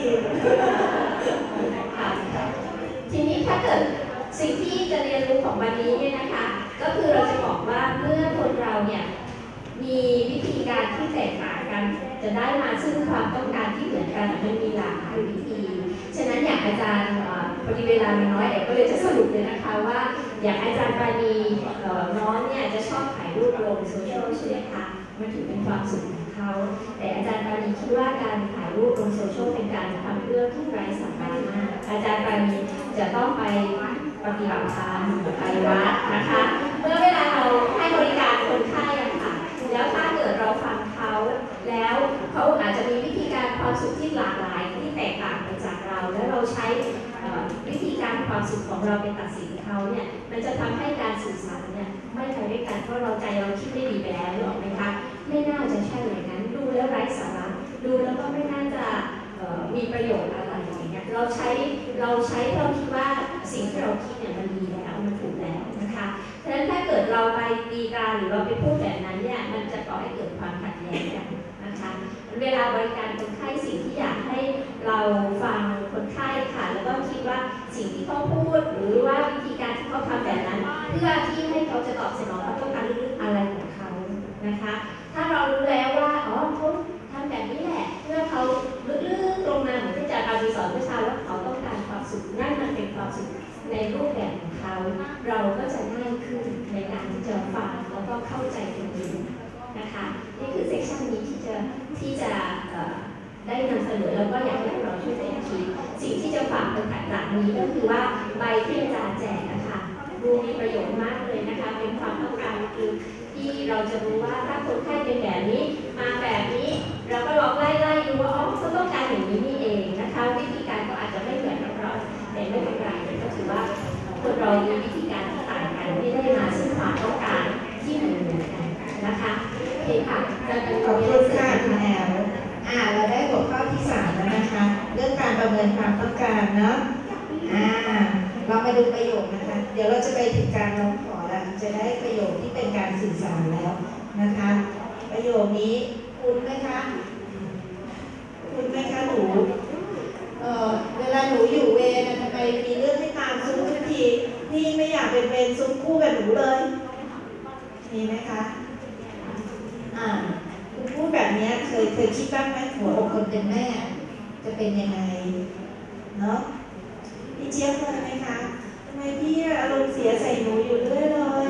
ทีนี้ถ้าเกิดสิ่งที่จะเรียนรู้ของวันนี้เนี่ยนะคะก็คือเราจะบอกว่าเมื่อคนเราเนี่ยมีวิธีการที่แตกต่างกันจะได้มาซึ่งความต้องการที่เหมือนกันมันมีหลากหลายวิธีฉะนั้นอย่างอาจารย์พอดีเวลามันน้อยเอ๋ก็เลยจะสรุปเลยนะคะว่าอย่างอาจารย์ปานีน้องเนี่ยจะชอบถ่ายรูปลงโซเชียลใช่ไหมคะมันถือเป็นความสุขของเขาแต่อาจารย์ปานีคิดว่าการถ่ายรูปลงโซเชียลเป็นการทำเรื่องที่ไร้สาระมากอาจารย์ปานีจะต้องไปปฏิบัติธรรมไปวัดนะคะเมื่อเวลาเราให้บริการคนไข้อะค่ะแล้วถ้าเกิดเราฟังเขาแล้วเขาอาจจะมีวิธีการความสุขที่หลากหลายที่แตกต่างไปจากเราแล้วเราใช้วิธีการความสุขของเราเป็นตัดสินเขาเนี่ยมันจะทำให้การสื่อสารเนี่ยไม่ไปด้วยกันเพราะเราใจเราคิดไม่ดีไปแล้วหรอกไหมคะไม่น่าจะใช่อย่างนั้นดูแล้วไร้สาระดูแล้วก็ไม่น่าจะมีประโยชน์อะไรอย่างเงี้ยเราใช้เราใช้เราคิดว่าสิ่งที่เราคิดเนี่ยมันดีแล้วมันถูกแล้วนะคะฉะนั้นถ้าเกิดเราไปตีการหรือเราไปพูดแบบนั้นเนี่ยมันจะก่อให้เกิดความขัดแย้งกันนะคะเวลาบริการคนไข้สิ่งที่อยากให้เราฟังคนไข้ค่ะแล้วก็คิดว่าสิ่งที่เขาพูดหรือว่าวิธีการที่เขาทำแบบนั้นเพื่อที่ให้เขาจะตอบสนองความต้องการลึกๆอะไรของเขานะคะถ้าเรารู้แล้วว่าอ๋อเขาทำแบบนี้แหละเพื่อเขาลึกๆตรงมาเหมือนที่อาจารย์ปารีสอนเมื่อเช้าว่าเขาต้องการความสุขนั่นมันเป็นความสุขในรูปแบบของเขาเราก็จะง่ายขึ้นในการที่จะฟังแล้วก็เข้าใจตรงนี้นะคะนี่คือเซสชันนี้ที่จะที่จะได้นำเสนอแล้วก็อยากให้เราช่วยกันคิดสิ่งที่จะฝากเป็นหลักนี้ก็คือว่าใบที่อาจารย์แจกนะคะดูมีประโยชน์มากเลยนะคะเป็นความต้องการคือที่เราจะรู้ว่าถ้าคนไข้เป็นแบบนี้มาแบบนี้เราก็ลองไล่ไล่ดูว่าอ๋อเขาต้องการอย่างนี้นี่เองนะคะวิธีการก็อาจจะไม่เหมือนกับเราแต่ไม่เป็นไรก็ถือว่าคนเรามีวิธีการที่ต่างกันไม่ได้มาซึ่งความต้องการที่เหมือนกันนะคะโอเคค่ะขอบคุณค่ะคุณแอลอ่าเราได้หัวข้อที่สามแล้วนะคะเรื่องการประเมินความต้องการเนาะอ่าเรามาดูประโยคนะคะเดี๋ยวเราจะไปถึงการร้องขอแล้วจะได้ประโยคที่เป็นการสื่อสารแล้วนะคะประโยคนี้คุณไหมคะคุณไหมคะหนูเอ่อเวลาหนูอยู่เวรทำไมมีเรื่องให้ตามซุ้มทุกทีพี่ไม่อยากเป็นเวรซุ้มคู่กับหนูเลยมีไหมคะอ่าคุณพูดแบบนี้เคยเคยคิดบ้างไหมหัวอกคนเป็นแม่จะเป็นยังไงเนาะพี่เจี๊ยบเคยไหมคะทำไมพี่อารมณ์เสียใส่หนูอยู่เรื่อยเลย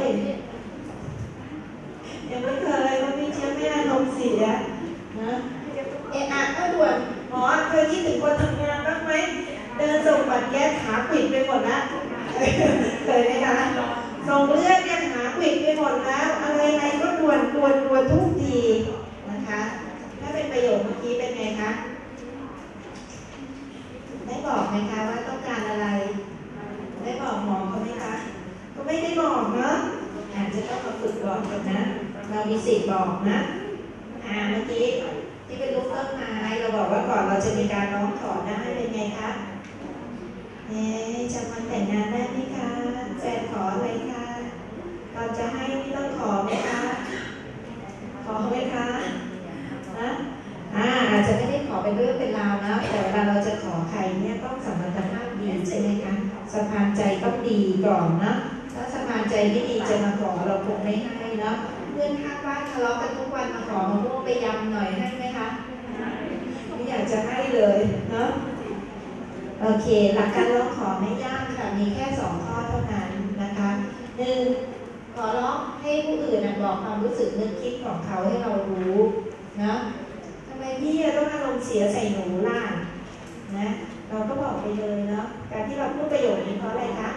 ยังไม่เคยว่าพี่เจี๊ยบไม่อารมณ์เสียนะเอะอะก็ด่วนหมอเคยคิดถึงคนทำงานบ้างไหมเดินส่งบัตรแก๊สขาปิดไปหมดแล้วเคยไหมคะส่งเลือดเนี่ยขาปิดไปหมดแล้วอะไรอะไรก็ด่วนด่วนด่วนทุกทีนะคะถ้าเป็นประโยคเมื่อกี้เป็นไงคะได้บอกไหมคะว่าต้องการอะไรได้บอกหมอเขาไหมคะก็ไม่ได้บอกเนาะอาจจะต้องมาฝึกบอกกันนะเรามีสิทธิ์บอกนะอ่าเมื่อกี้ที่เป็นลูกต้นไม้เราบอกว่าก่อนเราจะมีการร้องขอได้เป็นไงคะเอ๊ะจำวันแต่งงานได้ไหมคะแฟนขออะไรคะตอนจะให้ไม่ต้องขอไหมคะขอไหมคะนะอ่าอาจจะไม่ได้ขอเป็นเรื่องเป็นราวนะแต่เวลาเราจะขอใครเนี่ยต้องสัมพันธภาพดีใช่ไหมคะสะพานใจต้องดีก่อนนะถ้าสะพานใจไม่ดีจะมาขอเราคงไม่ให้เนาะเพื่อนข้างบ้านทะเลาะกันทุกวันมาขอมาพวกไปยำหน่อยให้ไหมคะไม่อยากจะให้เลยเนาะโอเคหลักการร้องขอไม่ยากค่ะมีแค่สองข้อเท่านั้นนะคะหนึ่งขอร้องให้ผู้อื่นบอกความรู้สึกนึกคิดของเขาให้เรารู้นะทำไมพี่ต้องอารมณ์เสียใส่หนูล่ะนะเราก็บอกไปเลยเนาะการที่เราพูดประโยคนี้เพราะอะไรคะ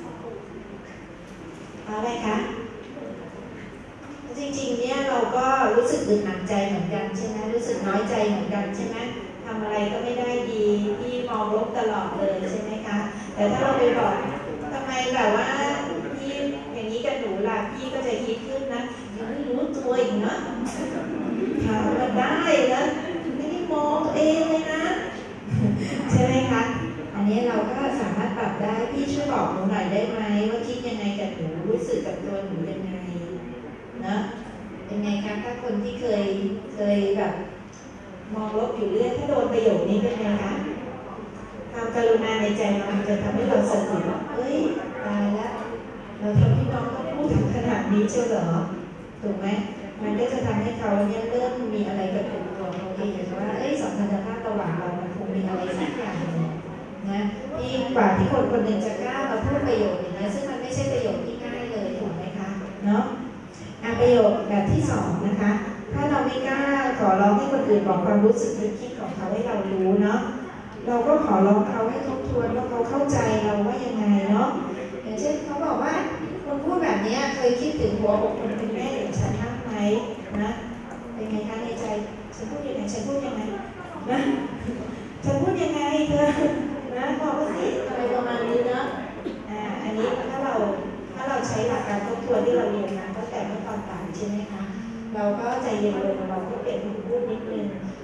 เพราะอะไรคะจริงๆเนี่ยเราก็รู้สึกอึดอัดใจเหมือนกันใช่ไหมรู้สึกน้อยใจเหมือนกันใช่ไหมทำอะไรก็ไม่ได้ดีพี่มองลบตลอดเลยใช่ไหมคะแต่ถ้าเราไปบอกทำไมแบบว่าพี่อย่างนี้กับหนูล่ะพี่ก็จะคิดขึ้นนะยังไม่รู้ตัวอีกเนาะถามมาได้นะไม่ได้มองตัวเองเลยนะใช่ไหมคะอันนี้เราก็สามารถปรับได้พี่ช่วยบอกหนูหน่อยได้ไหมว่าคิดยังไงกับหนูรู้สึกกับตัวหนูยังไงนะเป็นไงคะถ้าคนที่เคยเคยแบบมองลบอยู่เรื่อยถ้าโดนประโยคนี้เป็นไงคะความกรุณาในใจมันจะทำให้เราสะดุดเฮ้ยตายแล้วเราทำให้น้องต้องพูดถึงขนาดนี้เชียวเหรอถูกไหมมันก็จะทำให้เขาเนี่ยเริ่มมีอะไรกับตัวเขาเองว่าเอ้ยสัมพันธภาพระหว่างเรามันคงมีอะไรสักอย่างหนึ่งนะที่กว่าที่คนคนหนึ่งจะกล้ามาพูดประโยคอย่างนี้ซึ่งมันไม่ใช่ประโยคที่ง่ายเลยถูกไหมคะเนาะประโยคแบบที่สองนะคะถ้าเราไม่กล้าขอร้องให้คนอื่นบอกความรู้สึกนึกคิดของเขาให้เรารู้เนาะเราก็ขอร้องเขาให้ทบทวนว่าเขาเข้าใจเราว่ายังไงเนาะอย่างเช่นเขาบอกว่าคนพูดแบบนี้เคยคิดถึงหัวอกคนเป็นแม่อย่างฉันบ้างไหมนะเป็นไงคะในใจฉันพูดยังไงฉันพูดยังไงนะฉันพูดยังไงเธอนะบอกว่าสิอะไรประมาณนี้เนาะอ่าอันนี้ถ้าเราถ้าเราใช้หลักการทบทวนที่เราเรียนมาตั้งแต่เมื่อตอนต่างใช่ไหมคะเราก็ใจเย็นลงเราก็เปลี่ยนคำพูดนิดนึง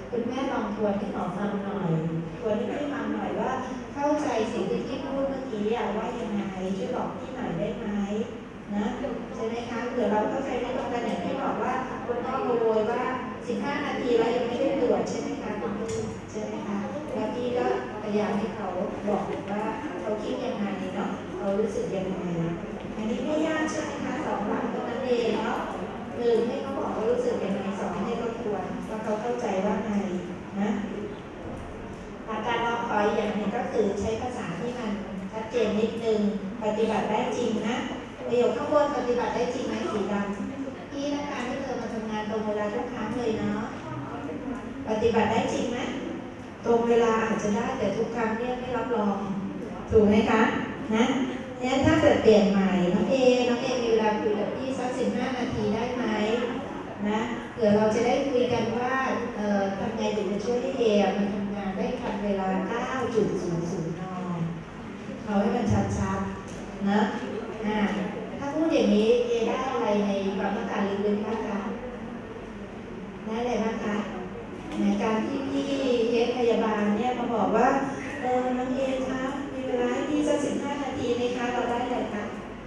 คุณแม่ลองทวนให้หมอฟังหน่อยทวนให้พี่ฟังหน่อยว่าเข้าใจสิ่งที่พี่พูดเมื่อกี้ว่ายังไงช่วยบอกพี่หน่อยได้ไหมนะใช่ไหมคะเผื่อเราเข้าใจไม่ตรงกันอย่างที่บอกว่าคุณพ่อโวยว่าสิบห้านาทีแล้วยังไม่ได้ตรวจใช่ไหมคะใช่ไหมคะแล้วพี่ก็พยายามให้เขาบอกว่าเขาคิดยังไงเนาะเขารู้สึกยังไงอันนี้ไม่ยากใช่ไหมคะสองหลักเท่านั้นเองเนาะหนึ่งให้เขาบอกว่ารู้สึกยังไงสองให้เขาทวนว่าเขาเข้าใจว่าไงนะอาการรอคอยอย่างหนึ่งก็คือใช้ภาษาที่มันชัดเจนนิดนึงปฏิบัติได้จริงนะประโยคข้างบนปฏิบัติได้จริงไหมสีดำพี่ต้องการให้เธอมาทำงานตรงเวลาทุกครั้งเลยเนาะปฏิบัติได้จริงไหมตรงเวลาอาจจะได้แต่ทุกครั้งเนี่ยไม่รับรองถูกไหมคะนะเนี่ยถ้าเกิดเปลี่ยนใหม่น้องเอน้องเอมีเวลาคุยกับพี่สักสิบห้านาทีได้ไหมนะเผื่อเราจะได้คุยกันว่าเอ่อทำไงถึงจะช่วยให้เอมันทำงานได้ทันเวลา เก้าจุดศูนย์ศูนย์ นเอาให้มันชัดๆนะอ่าถ้าพูดอย่างนี้เอได้อะไรในความต้องการลึกๆบ้างคะได้อะไรบ้างคะในการที่พี่เทสพยาบาลเนี่ยมาบอกว่าเออน้องเอคะมีเวลาให้พี่สักสิบห้านาทีไหมคะเราได้อะไรคะ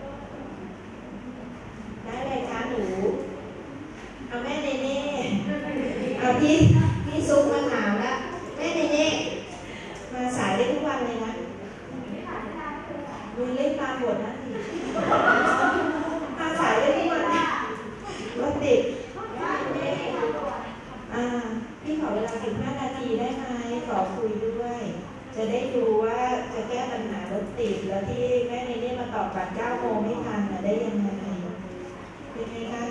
ได้อะไรคะหนูเอาแม่เนเน่เอาพี่พี่ซุปมาถามแล้วแม่เนเน่มาสายได้ทุกวันเลยนะดูเล่นตามบทนะมาสายได้ทุกวันรถติดอ่าพี่ขอเวลาสิบห้านาทีได้ไหมขอคุยด้วยจะได้ดูว่าจะแก้ปัญหารถติดแล้วที่แม่ในนี้มาตอบก่อนเก้าโมงไม่ทันได้ยังไงเป็นไงคะ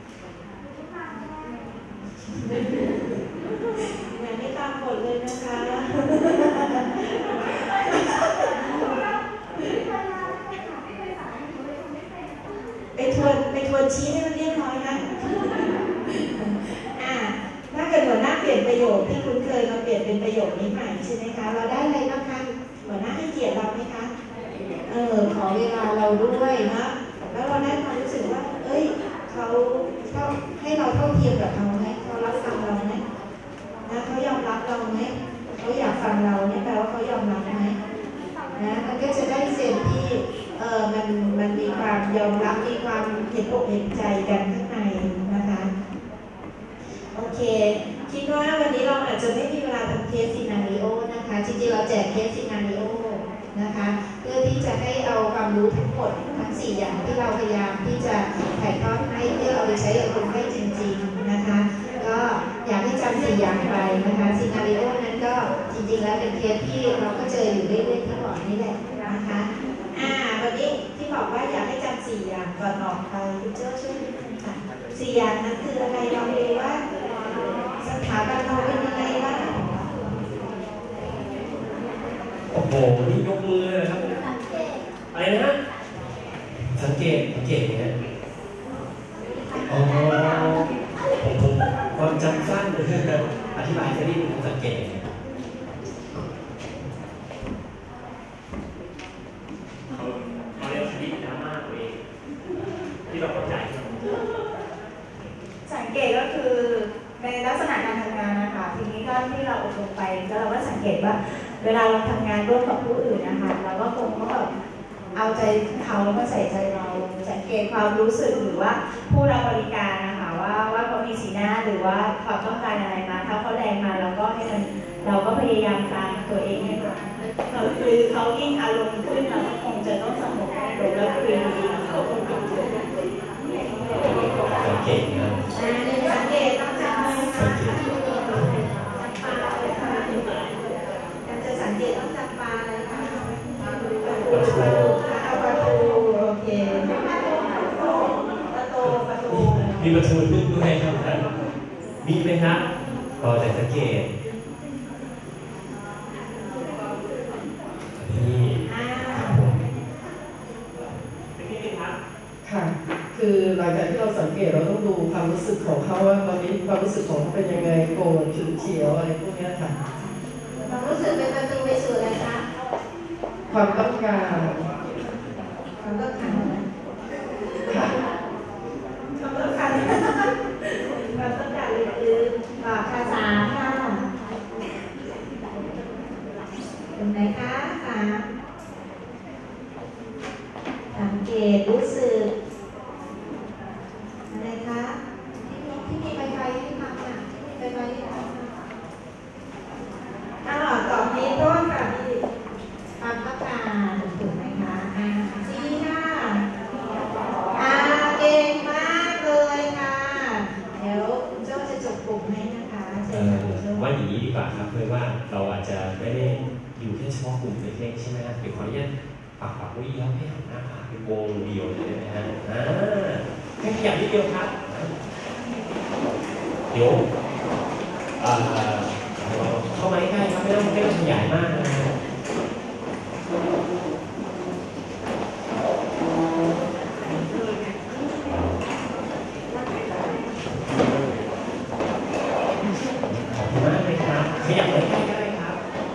อย่างนี้ตามบทเลยนะคะไปทวนไปทวนชี้ให้มันเรียบร้อยนะอ่าถ้าเกิดหัวหน้าเปลี่ยนประโยคที่คุ้นเคยมาเปลี่ยนเป็นประโยคนี้ใหม่ใช่ไหมคะเราได้อะไรบ้างคะหัวหน้าให้เกียรติเราไหมคะเออขอเวลาเราด้วยนะแล้วเราได้ความรู้สึกว่าเอ้ยเขาเขาให้เราเท่าเทียมกับเขาไหมเขารับฟังเราไหมนะเขายอมรับเราไหมเขาอยากฟังเราเนี่ยแปลว่าเขายอมรับไหมนะมันก็จะได้เซนที่เออมันมันมีความยอมรับมีความเห็นอกเห็นใจกันข้างในนะคะโอเคคิดว่าวันนี้เราอาจจะไม่มีเวลาทำเคสซีนาริโอนะคะจริงๆเราแจกเคสซีนาริโอนะคะเพื่อที่จะให้เอาความรู้ทั้งหมดทั้งสี่อย่างที่เราพยายามที่จะถ่ายทอดให้เพื่อเอาไปใช้กับคนไข้จริงๆนะคะก็อยากให้จำสี่อย่างไปนะคะซีนาริโอนั้นก็จริงๆแล้วเป็นเคสที่เราก็เจออยู่เรื่อยๆที่ก่อนนี่แหละนะคะอ่าวันนี้ที่บอกว่าอยากให้จำสี่อย่างก่อนออกไปคุณเจ้าช่วยนิดนึงค่ะสี่อย่างนั้นคืออะไรเราเรียกว่าสถาบันเราเป็นยังไงบ้างโอ้โหนี่ยกมือเลยครับอะไรนะสังเกตสังเกตอย่างเงี้ยอ๋อผมผมความจำสั้นเลยอธิบายแค่นี้ผมสังเกตเขาเขาเรียกคดีดราม่าตัวเองที่เราเข้าใจสังเกตก็คือในลักษณะการทำงานนะคะทีนี้ก็ที่เราอบรมไปแล้วเราก็สังเกตว่าเวลาเราทำงานร่วมกับผู้อื่นนะคะเราก็คงต้องแบบเอาใจเขาแล้วก็ใส่ใจเราสังเกตความรู้สึกหรือว่าผู้รับบริการนะคะว่าว่าเขามีสีหน้าหรือว่าเขาต้องการอะไรมาถ้าเขาแรงมาเราก็ให้มันเราก็พยายามตามตัวเองให้มาเราคือเขายิ่งอารมณ์ขึ้นเราก็คงจะต้องสงบลงแล้วคุยดีๆเขาคงจะสังเกตนะสังเกตต้องจำเลยค่ะการจะสังเกตต้องจำปลาเลยค่ะประตูประตูโอเคประตูประตูมีประตูขึ้นด้วยครับมีไหมครับต่อจากสังเกตนี่ครับผมเป็นที่นี่ครับค่ะคือหลังจากที่เราสังเกตเราต้องดูความรู้สึกของเขาว่าตอนนี้ความรู้สึกของเขาเป็นยังไงโกรธฉุนเฉียวอะไรพวกนี้ค่ะความรู้สึกเป็นประตูไปสู่อะไรคะความต้องการความต้องการค่ะความต้องการความต้องการเลยคือภาษาค่ะว่าครับเพื่อว่าเราอาจจะไม่ได้อยู่แค่เฉพาะกลุ่มเล็กๆใช่ไหมครับเดี๋ยวขออนุญาตปักปักไว้ย้ำให้หันหน้าผากเป็นวงเดียวเลยได้ไหมฮะอ่าแค่ขยับนิดเดียวครับเดี๋ยวเข้ามาใกล้ครับไม่ต้องไม่ต้องขยายมากนะขยับไปใกล้ก็ได้ครับ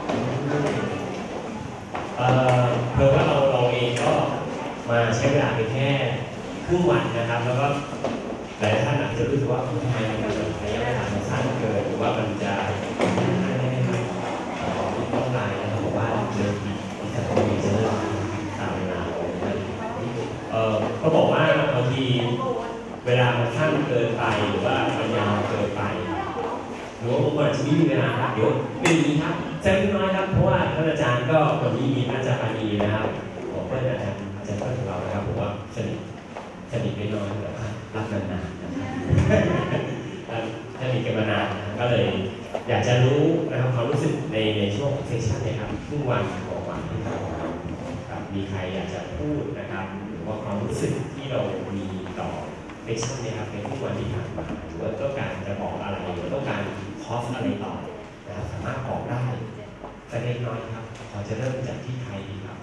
เอ่อเผื่อว่าเราเราเองก็มาใช้เวลาไปแค่ครึ่งวันนะครับแล้วก็หลายท่านอาจจะรู้สึกว่าทำไมมันระยะเวลามันสั้นเกินหรือว่ามันจะไม่ได้ไม่ต้องลายนะครับบอกว่าเริ่มที่จะต้องมีจะเริ่มตามเวลาเอ่อก็บอกว่าบางทีเวลามันสั้นเกินไปหรือว่ามันยาวเกินไปหรือว่าบางคนอาจจะไม่มีเวลาครับเดี๋ยวเป็นอย่างนี้ครับแจ้งน้อยครับเพราะว่าท่านอาจารย์ก็วันนี้มีอาจารย์ปานีนะครับบอกเพื่อนอาจารย์อาจารย์เพื่อนของเรานะครับผมว่าสนิทสนิทไม่น้อยแต่ว่ารักนานๆนะครับสนิทกันมานานก็เลยอยากจะรู้นะครับความรู้สึกในในช่วงของเซสชั่นเนี่ยครับครึ่งวันของวันที่เราครับมีใครอยากจะพูดนะครับหรือว่าความรู้สึกที่เรามีต่อเซสชั่นเนี่ยครับในทุกวันที่ผ่านมาหรือว่าต้องการจะบอกอะไรหรือต้องการคอสอะไรต่อนะครับสามารถบอกได้สักเล็กน้อยครับเราจะเริ่มจากที่ใครดีครับ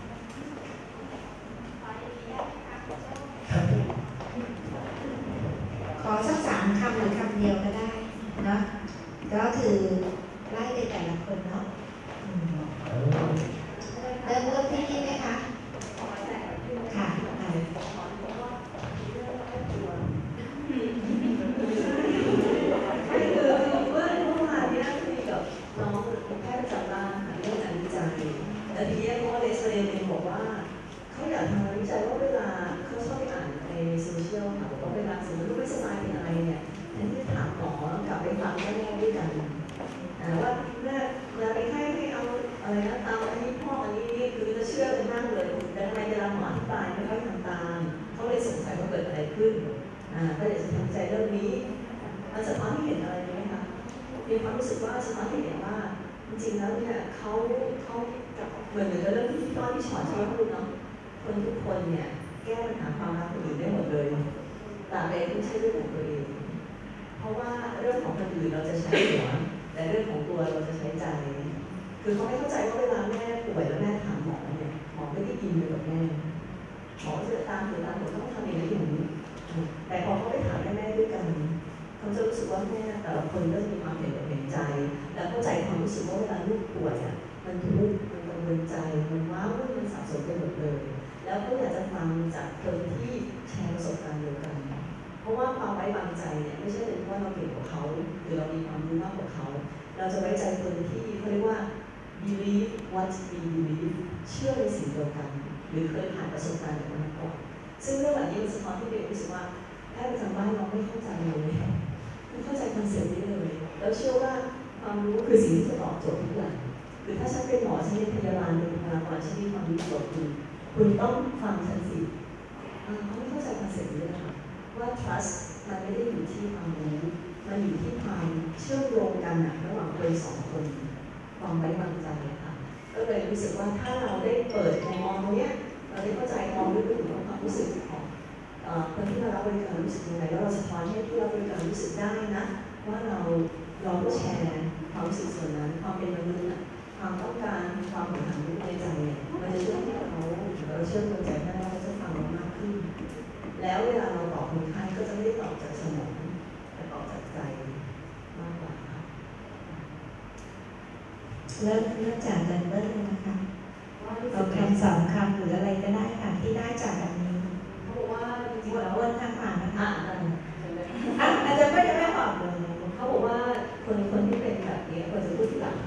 ครับผมขอสักสามคำหรือคำเดียวก็ได้เนาะก็คือไล่ไปแต่ละคนเนาะเริ่มเริ่มที่นี่ไหมคะค่ะแต่ทีนี้เขาเลยแสดงเองบอกว่าเขาอยากทำงานวิจัยว่าเวลาเขาชอบไปอ่านในโซเชียลค่ะบอกว่าเวลาสมมติลูกไม่สบายเป็นอะไรเนี่ยแทนที่ถามหมอกลับไปฟังแม่ด้วยกันว่าแม่เวลาไปไข้ให้เอาอะไรนะตามอันนี้พ่ออันนี้นี่คือจะเชื่อกันมากเลยแต่ทำไมเวลาหมออธิบายไม่ค่อยทำตามเขาเลยสงสัยว่าเกิดอะไรขึ้นก็อยากจะทำใจเรื่องนี้มันสะท้อนให้เห็นอะไรไหมคะมีความรู้สึกว่าสะท้อนให้เห็นว่าจริงๆแล้วเนี่ยเขาเขาเหมือนเหมือนกับเรื่องที่พี่ต้อยพี่ชอตใช้พูดเนาะคนทุกคนเนี่ยแก้ปัญหาความรักคนอื่นได้หมดเลยแต่เองไม่ใช่เรื่องของตัวเองเพราะว่าเรื่องของคนอื่นเราจะใช้หัวแต่เรื่องของตัวเราจะใช้ใจคือเขาไม่เข้าใจว่าเวลาแม่ป่วยแล้วแม่ถามหมอเนี่ยหมอไม่ได้ยินเลยกับแม่หมอจะตามถือตามหมอต้องทำอย่างนี้แต่พอเขาไปถามแม่ด้วยกันเขาจะรู้สึกว่าแม่แต่ละคนก็จะมีความเห็นอกเห็นใจและเข้าใจความรู้สึกว่าเวลาลูกป่วยอ่ะมันทุกข์มันกังวลใจมันว้าวมันสับสนไปหมดเลยแล้วก็อยากจะฟังจากคนที่แชร์ประสบการณ์เดียวกันเพราะว่าความไว้วางใจเนี่ยไม่ใช่เป็นเพราะเราเก่งกว่าเขาหรือเรามีความรู้มากกว่าเขาเราจะไว้ใจคนที่เขาเรียกว่า believe what we believe เชื่อในสิ่งเดียวกันหรือเคยผ่านประสบการณ์แบบนั้นมาก่อนซึ่งเรื่องแบบนี้มันสะท้อนที่เด็กรู้สึกว่าแพทย์ประจำบ้านเราไม่เข้าใจเลยไม่เข้าใจคอนเซ็ปต์นี้เลยแล้วเชื่อว่าความรู้คือสิ่งที่จะตอบโจทย์ทุกอย่างคือถ้าฉันเป็นหมอฉันเป็นพยาบาลเป็นบุคลากรฉันมีความรู้เกี่ยวกับคุณคุณต้องฟังฉันสิเขาไม่เข้าใจคอนเซ็ปต์นี้นะคะว่า trust มันไม่ได้อยู่ที่ความรู้มันอยู่ที่ความเชื่อมโยงกันนะระหว่างคนสองคนความไว้วางใจค่ะก็เลยรู้สึกว่าถ้าเราได้เปิดมุมมองตรงนี้เราได้เข้าใจมองลึกไปถึงความรู้สึกของคนที่เรารับบริการรู้สึกยังไงแล้วเราสะท้อนให้ที่เราบริการรู้สึกได้นะว่าเราเราก็แชร์ความรู้สึกส่วนนั้นความเป็นมนุษย์ความต้องการความหวังในใจเนี่ยมันจะช่วยให้เขาเราเชื่อคนใจได้เราจะฟังเรามากขึ้นแล้วเวลาเราตอบคนไข้ก็จะไม่ได้ตอบจากสมองแต่ตอบจากใจมากกว่าค่ะเริ่มเริ่มจากดันเบิ้ลนะคะเอาคำสองคำหรืออะไรก็ได้ค่ะที่ได้จากแบบนี้เขาบอกว่าจริงๆแล้ววนทางผ่านนะคะอ่ะอาจจะไม่ได้ไม่ตอบเลยเขาบอกว่าคนคนที่เป็นแบบนี้ควรจะพูดทีหลัง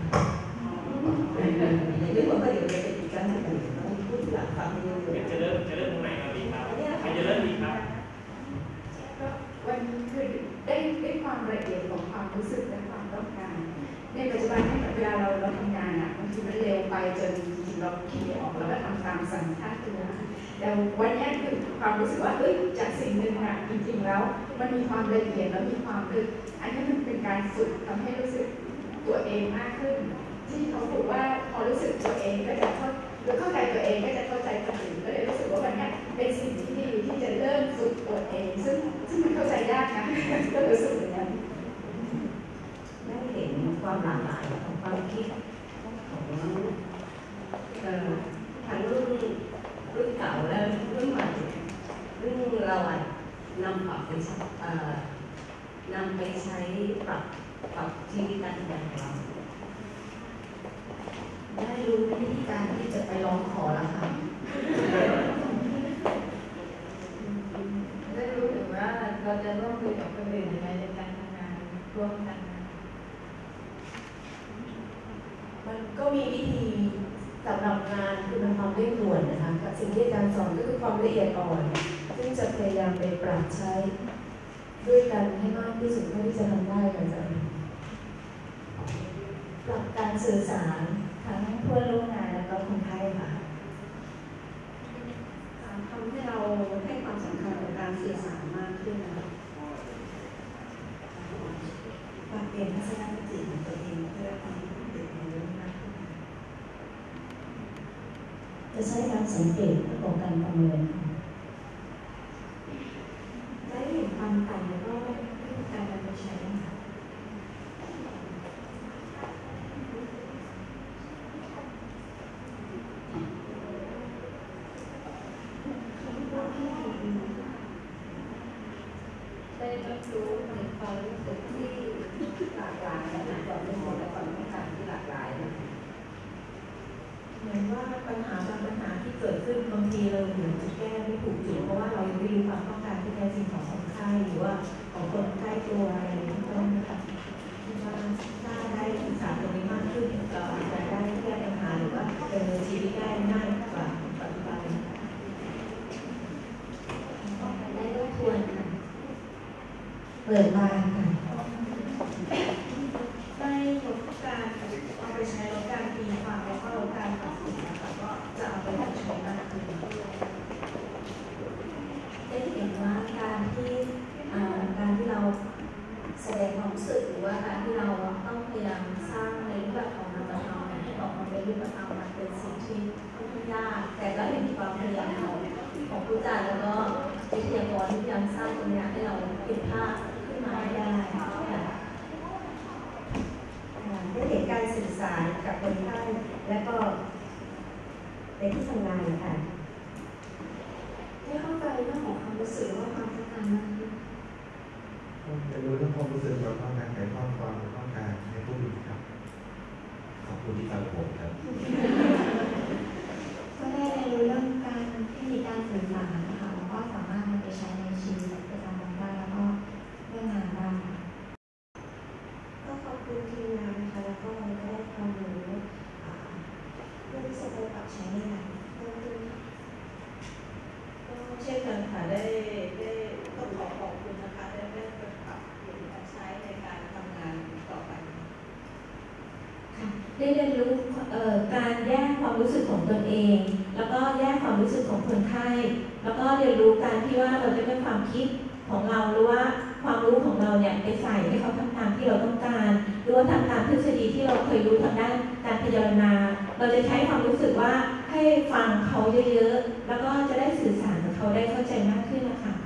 อย่างที่ผมก็เดี๋ยวจะเป็นอีกการหนึ่งต้องพูดทีหลังฟังเยอะๆจะเริ่มจะเริ่มตรงไหนครับดีครับใครจะเริ่มดีครับก็วันนี้คือได้ได้ความละเอียดของความรู้สึกและความต้องการในปัจจุบันที่เวลาเราเราทำงานอ่ะบางทีมันเร็วไปจนจริงๆเราคิดไม่ออกแล้วก็ทำตามสัญชาตญาณแต่วันนี้คือความรู้สึกว่าเฮ้ยจากสิ่งหนึ่งอ่ะจริงๆแล้วมันมีความละเอียดแล้วมีความลึกอันนี้มันเป็นการฝึกทำให้รู้สึกตัวเองมากขึ้น ที่เขาบอกว่าพอรู้สึกตัวเองก็จะเข้าหรือเข้าใจตัวเองก็จะเข้าใจคนอื่นก็เลยรู้สึกว่าวันนี้เป็นสิ่งที่ดีที่จะเริ่มฝึกตัวเองซึ่งซึ่งมันเข้าใจยากนะก็รู้สึกอย่างนั้นได้เห็นความหลากหลายของความคิดของเอ่อทั้งรุ่นรุ่นเก่าและรุ่นใหม่รุ่นเราอ่ะนำปรับไปใช้เอ่อนำไปใช้ปรับปรับชีวิตการแสดงของเราได้รู้วิธีการที่จะไปร้องขอแล้วค่ะได้รู้ถึงว่าเราจะร่วมมือกับคนอื่นยังไงในการทำงานร่วมกันมันก็มีวิธีสำหรับงานคือมันความเร่งด่วนนะคะกับสิ่งที่อาจารย์สอนก็คือความละเอียดอ่อนซึ่งจะพยายามไปปรับใช้ด้วยกันให้มากที่สุดเท่าที่จะทำได้ค่ะอาจารย์ปรับการสื่อสารทั้งเพื่อนร่วมงานและก็คนไข้ค่ะทำให้เราให้ความสำคัญกับการสื่อสารมากขึ้นนะคะปรับเปลี่ยนทัศนคติของตัวเองเพื่อทำให้เด็กมันรู้มากขึ้นจะใช้การสังเกตและของการประเมินได้เห็นความต่างแล้วก็วิธีการนำไปใช้ค่ะได้รับรู้ถึงความรู้สึกที่หลากหลายและความรู้สึกและความต้องการที่หลากหลายนะเหมือนว่าปัญหาบางปัญหาที่เกิดขึ้นบางทีเราเหมือนจะแก้ไม่ถูกจุดเพราะว่าเรายังไม่รู้ความต้องการที่แท้จริงของคนไข้หรือว่าของคนใกล้ตัวอะไรอย่างนี้ต้องนะคะคิดว่าถ้าได้ศึกษาตรงนี้มากขึ้นเราอาจจะได้แก้ปัญหาหรือว่าดำเนินชีวิตได้ง่ายกว่าปัจจุบันได้รบกวนค่ะเปิดบานค่ะได้ลดการเอาไปใช้ลดการตีความแล้วก็ลดการตัดสินนะคะก็จะเอาไปใช้มากขึ้นได้เห็นว่าการที่การที่เราแสดงความรู้สึกหรือว่าการที่เราต้องพยายามสร้างในรูปแบบของนามธรรมให้ออกมาเป็นรูปธรรมมันเป็นสิ่งที่ค่อนข้างยากแต่ก็เห็นความพยายามของของผู้จัดแล้วก็วิทยากรที่พยายามสร้างตรงนี้ให้เราเห็นภาพขึ้นมาให้ได้ค่ะได้เห็นการสื่อสารกับคนไข้และก็ในที่ทำงานนะคะได้เข้าใจเรื่องของความรู้สึกว่าความต้องการมากขึ้นจะรู้เรื่องความรู้สึกความต้องการในความความต้องการในผู้อื่นครับขอบคุณที่ฟังผมครับก็ได้เรียนรู้เรื่องการที่มีการสื่อสารนะคะแล้วก็สามารถนำไปใช้ในชีวิตประจำวันได้แล้วก็เรื่องงานได้ก็ขอบคุณทีมงานนะคะแล้วก็เราได้ความรู้เพื่อที่จะไปปรับใช้ในงานเพิ่มขึ้นก็เช่นกันค่ะได้ได้ต้องขอขอบคุณนะคะได้ได้ปรับเปลี่ยนการใช้ในการทำงานต่อไปได้เรียนรู้การแยกความรู้สึกของตนเอง แล้วก็แยกความรู้สึกของคนไข้แล้วก็เรียนรู้การที่ว่าเราจะได้ความคิดของเราหรือว่าความรู้ของเราเนี่ยไปใส่ให้เขาทำตามที่เราต้องการหรือว่าทำตามทฤษฎีที่เราเคยรู้ทางด้านการพยานาเราจะใช้ความรู้สึกว่าให้ฟังเขาเยอะๆแล้วก็จะได้สื่อสารกับเขาได้เข้าใจมากขึ้นนะคะ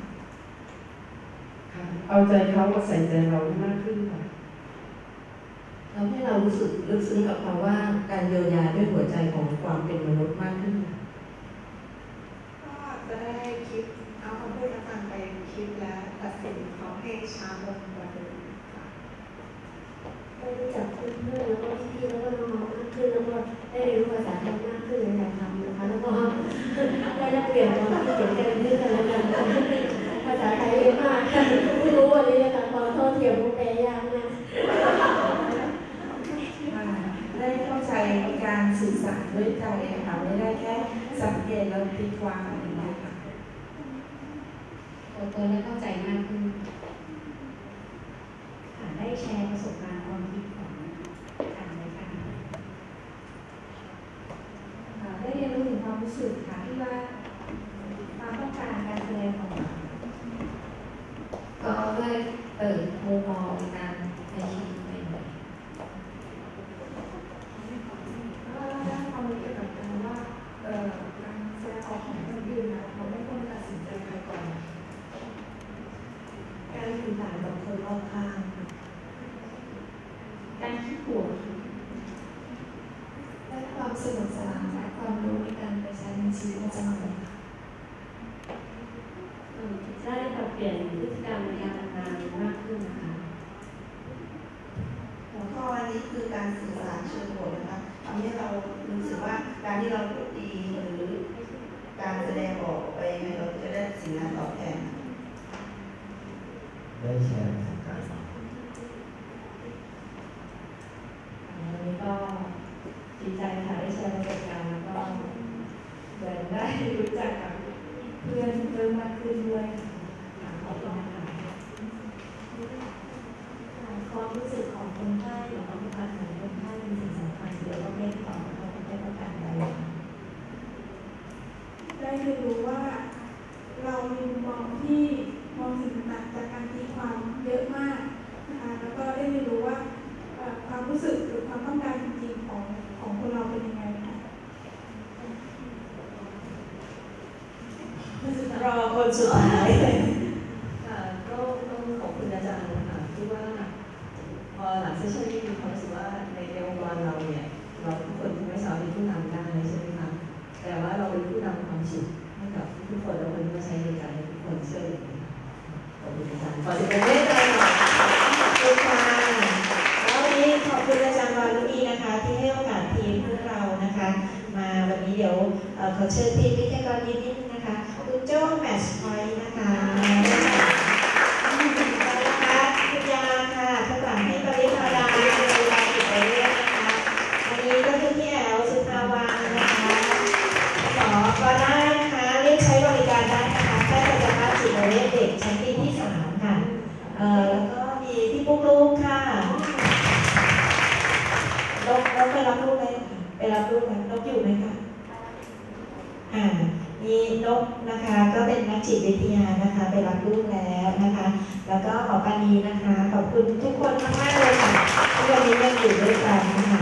เอาใจเขาก็ใส่ใจเรามากขึ้นค่ะทำให้เรารู้สึกลึกซึ้งกับคำว่าการเยียวยาด้วยหัวใจของความเป็นมนุษย์มากขึ้นก็จะได้คิดเอาคำพูดอาจารย์ไปคิดและตัดสินเขาให้ช้าลงกว่าเดิมค่ะได้รู้จักเพื่อนๆแล้วก็พี่ๆแล้วก็น้องๆมากขึ้นแล้วก็ได้เรียนรู้ภาษาไทยมากขึ้นในการทำนะคะแล้วก็ได้แลกเปลี่ยนความคิดเห็นกันด้วยกันแล้วกันภาษาไทยเยอะมากไม่รู้วันนี้นะคะขอโทษเทียมแปลยากมากได้เข้าใจการสื่อสารด้วยใจนะคะไม่ได้แค่สังเกตแล้วตีความอะไรอย่างเงี้ยค่ะตัวตัวและเข้าใจมากขึ้นค่ะได้แชร์ประสบการณ์ความคิดของกันและกันได้เรียนรู้ถึงความรู้สึกค่ะที่ว่าความต้องการการแสดงของเราก็ได้เปิดมุมมองในการในชีวิตใหม่ๆสนุกสนานและความรู้ในการไปใช้ในชีวิตประจำวันค่ะได้ปรับเปลี่ยนพฤติกรรมในการทำงานมากขึ้นนะคะหัวข้ออันนี้คือการสื่อสารเชิงบวกนะคะทำให้เรารู้สึกว่าการที่เราพูดดีหรือการแสดงออกไปยังไงเราจะได้สิ่งนั้นตอบแทนได้แชร์ประสบการณ์วันนี้ก็ดีใจค่ะได้แชร์ประสบการณ์แล้วก็เหมือนได้รู้จักกับเพื่อนเพิ่มมากขึ้นด้วยค่ะขอบคุณนะคะความรู้สึกของคนไข้หรือความต้องการของคนไข้เป็นสิ่งสำคัญเดี๋ยวเราเล่นต่อเราคนไข้ต้องการอะไรได้เรียนรู้ว่าเรามีมุมมองที่มองสิ่งต่างๆจากการตีความเยอะมากนะคะแล้วก็ได้เรียนรู้ว่าความรู้สึกหรือความต้องการจริงๆของของคนเราเป็นยังไงค่ะรอคนสุดท้ายค่ะก็ต้องขอบคุณอาจารย์นะคะที่ว่าพอหลังเซสชั่นนี้มีความรู้สึกว่าในองค์กรเราเนี่ยเราทุกคนไม่สามารถเป็นผู้นำได้ใช่ไหมคะแต่ว่าเราเป็นผู้นำความสุขให้กับทุกคนเราคนที่มาใช้บริการให้ทุกคนเชื่ออย่างนี้ขอบคุณอาจารย์ขอเสียงปรบมือให้อาจารย์หน่อยขอบคุณค่ะแล้ววันนี้ขอบคุณอาจารย์วารุณีนะคะที่ให้โอกาสทีมพวกเรานะคะมาวันนี้เดี๋ยวขอเชิญทีมวิทยากรนิดนึงนะคะคุณโจ้แมทช์พอยต์นะคะคุณยาค่ะข้างหลังที่ปริมาดาเป็นเวลาติดไปเรื่อยนะคะอันนี้ก็คือพี่แอลสุภาวรรณนะคะหมอก็ได้นะคะเรียกใช้บริการได้นะคะแพทย์ประจำภาคจิตเวชเด็กชั้นปีที่สามค่ะเอ่อแล้วก็มีพี่ปุ๊กลูกค่ะลบลบไปรับลูกเลยค่ะไปรับลูกไหมลบอยู่ไหมคะอ่ามีนกนะคะก็เป็นนักจิตวิทยานะคะไปรับลูกแล้วนะคะแล้วก็หมอปานีนะคะขอบคุณทุกคนมากๆเลยค่ะที่วันนี้ยังอยู่ด้วยกันนะคะ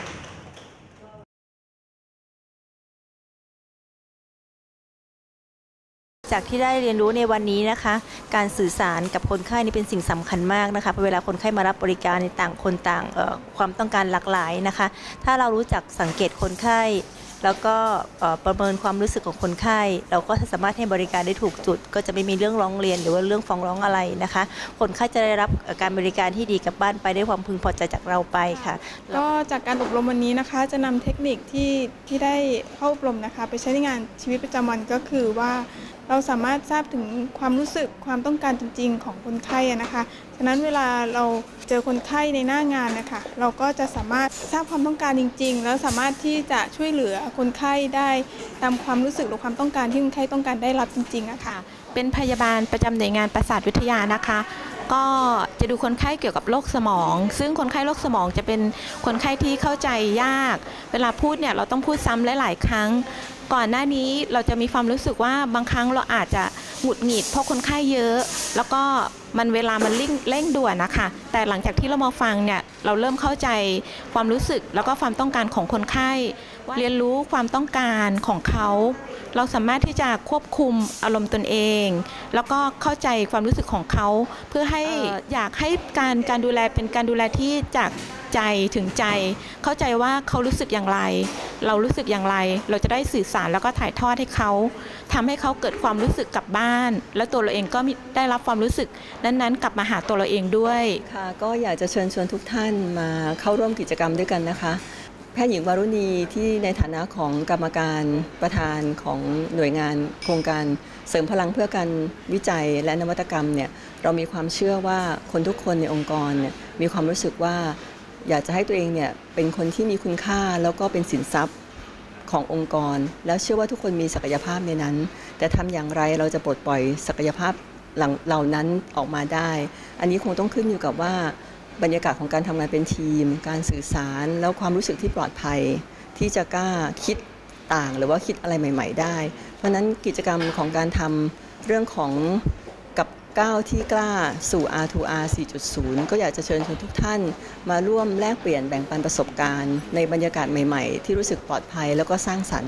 จากที่ได้เรียนรู้ในวันนี้นะคะการสื่อสารกับคนไข้นี่เป็นสิ่งสำคัญมากนะคะเพราะเวลาคนไข้มารับบริการในต่างคนต่างความต้องการหลากหลายนะคะถ้าเรารู้จักสังเกตคนไข้แล้วก็ประเมินความรู้สึกของคนไข้เราก็สามารถให้บริการได้ถูกจุดก็จะไม่มีเรื่องร้องเรียนหรือว่าเรื่องฟ้องร้องอะไรนะคะคนไข้จะได้รับการบริการที่ดีกลับบ้านไปได้ความพึงพอใจจากเราไปค่ะก็จากการอบรมวันนี้นะคะจะนำเทคนิคที่ที่ได้เข้าอบรมนะคะไปใช้ในงานชีวิตประจำวันก็คือว่าเราสามารถทราบถึงความรู้สึกความต้องการจริงๆของคนไข้นะคะฉะนั้นเวลาเราเจอคนไข้ในหน้างานนะคะเราก็จะสามารถทราบความต้องการจริงๆแล้วสามารถที่จะช่วยเหลือคนไข้ได้ตามความรู้สึกหรือความต้องการที่คนไข้ต้องการได้รับจริงๆอะค่ะเป็นพยาบาลประจำหน่วยงานประสาทวิทยานะคะก็จะดูคนไข้เกี่ยวกับโรคสมองซึ่งคนไข้โรคสมองจะเป็นคนไข้ที่เข้าใจยากเวลาพูดเนี่ยเราต้องพูดซ้ำหลายๆครั้งก่อนหน้านี้เราจะมีความรู้สึกว่าบางครั้งเราอาจจะหงุดหงิดเพราะคนไข้เยอะแล้วก็มันเวลามันเร่งเร่งด่วนนะคะแต่หลังจากที่เรามาฟังเนี่ยเราเริ่มเข้าใจความรู้สึกแล้วก็ความต้องการของคนไข้เรียนรู้ความต้องการของเขาเราสามารถที่จะควบคุมอารมณ์ตนเองแล้วก็เข้าใจความรู้สึกของเขาเพื่อให้อยากให้การการดูแลเป็นการดูแลที่จากใจถึงใจเข้าใจว่าเขารู้สึกอย่างไรเรารู้สึกอย่างไรเราจะได้สื่อสารแล้วก็ถ่ายทอดให้เขาทำให้เขาเกิดความรู้สึกกลับบ้านและตัวเราเองก็ได้รับความรู้สึกนั้นๆกลับมาหาตัวเราเองด้วยค่ะก็อยากจะเชิญชวนทุกท่านมาเข้าร่วมกิจกรรมด้วยกันนะคะแพทย์หญิงวารุณีที่ในฐานะของกรรมการประธานของหน่วยงานโครงการเสริมพลังเพื่อการวิจัยและนวัตกรรมเนี่ยเรามีความเชื่อว่าคนทุกคนในองค์กรเนี่ยมีความรู้สึกว่าอยากจะให้ตัวเองเนี่ยเป็นคนที่มีคุณค่าแล้วก็เป็นสินทรัพย์ขององค์กรแล้วเชื่อว่าทุกคนมีศักยภาพในนั้นแต่ทำอย่างไรเราจะปลดปล่อยศักยภาพเหล่านั้นออกมาได้อันนี้คงต้องขึ้นอยู่กับว่าบรรยากาศของการทำงานเป็นทีมการสื่อสารแล้วความรู้สึกที่ปลอดภัยที่จะกล้าคิดต่างหรือว่าคิดอะไรใหม่ๆได้เพราะนั้นกิจกรรมของการทำเรื่องของกับก้าวที่กล้าสู่ อาร์ ทู อาร์ สี่จุดศูนย์ ก็อยากจะเชิญชวนทุกท่านมาร่วมแลกเปลี่ยนแบ่งปันประสบการณ์ในบรรยากาศใหม่ๆที่รู้สึกปลอดภัยแล้วก็สร้างสรรค์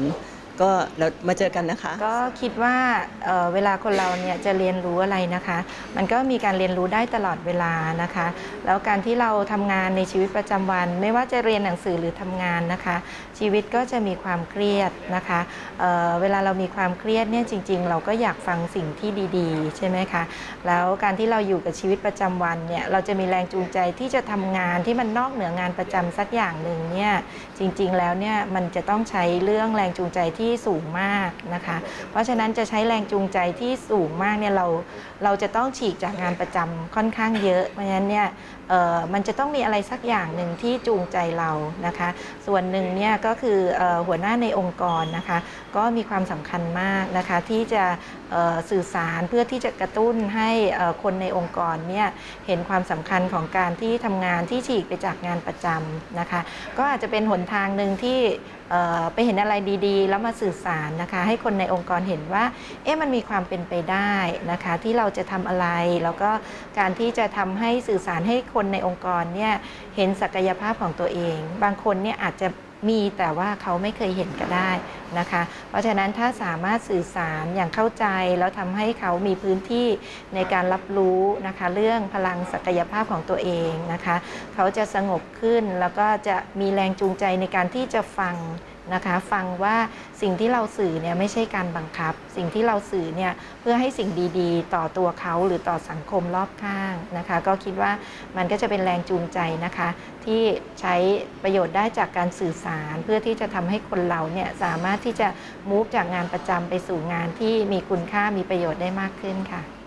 ก็แล้วมาเจอกันนะคะก็คิดว่าเอ่อเวลาคนเราเนี่ยจะเรียนรู้อะไรนะคะ มันก็มีการเรียนรู้ได้ตลอดเวลานะคะ แล้วการที่เราทำงานในชีวิตประจำวัน ไม่ว่าจะเรียนหนังสือหรือทำงานนะคะ ชีวิตก็จะมีความเครียดนะคะเอ่อเวลาเรามีความเครียดเนี่ยจริงๆเราก็อยากฟังสิ่งที่ดีๆใช่ไหมคะแล้วการที่เราอยู่กับชีวิตประจำวันเนี่ยเราจะมีแรงจูงใจที่จะทำงานที่มันนอกเหนืองานประจำสักอย่างหนึ่งเนี่ยจริงๆแล้วเนี่ยมันจะต้องใช้เรื่องแรงจูงใจที่สูงมากนะคะเพราะฉะนั้นจะใช้แรงจูงใจที่สูงมากเนี่ยเราเราจะต้องฉีกจากงานประจำค่อนข้างเยอะเพราะฉะนั้นเนี่ยเอ่อมันจะต้องมีอะไรสักอย่างหนึ่งที่จูงใจเรานะคะส่วนหนึ่งเนี่ยก็คือเอ่อหัวหน้าในองค์กรนะคะก็มีความสำคัญมากนะคะที่จะเอ่อสื่อสารเพื่อที่จะกระตุ้นให้เอ่อคนในองค์กรเนี่ยเห็นความสำคัญของการที่ทำงานที่ฉีกไปจากงานประจำนะคะก็อาจจะเป็นหนทางหนึ่งที่เอ่อไปเห็นอะไรดีๆแล้วมาสื่อสารนะคะให้คนในองค์กรเห็นว่าเอ๊ะมันมีความเป็นไปได้นะคะที่เราจะทำอะไรแล้วก็การที่จะทำให้สื่อสารให้คนในองค์กรเนี่ยเห็นศักยภาพของตัวเองบางคนเนี่ยอาจจะมีแต่ว่าเขาไม่เคยเห็นก็ได้นะคะเพราะฉะนั้นถ้าสามารถสื่อสารอย่างเข้าใจแล้วทำให้เขามีพื้นที่ในการรับรู้นะคะเรื่องพลังศักยภาพของตัวเองนะคะเขาจะสงบขึ้นแล้วก็จะมีแรงจูงใจในการที่จะฟังนะคะฟังว่าสิ่งที่เราสื่อเนี่ยไม่ใช่การบังคับสิ่งที่เราสื่อเนี่ยเพื่อให้สิ่งดีๆต่อตัวเขาหรือต่อสังคมรอบข้างนะคะก็คิดว่ามันก็จะเป็นแรงจูงใจนะคะที่ใช้ประโยชน์ได้จากการสื่อสารเพื่อที่จะทำให้คนเราเนี่ยสามารถที่จะมูฟจากงานประจำไปสู่งานที่มีคุณค่ามีประโยชน์ได้มากขึ้นค่ะ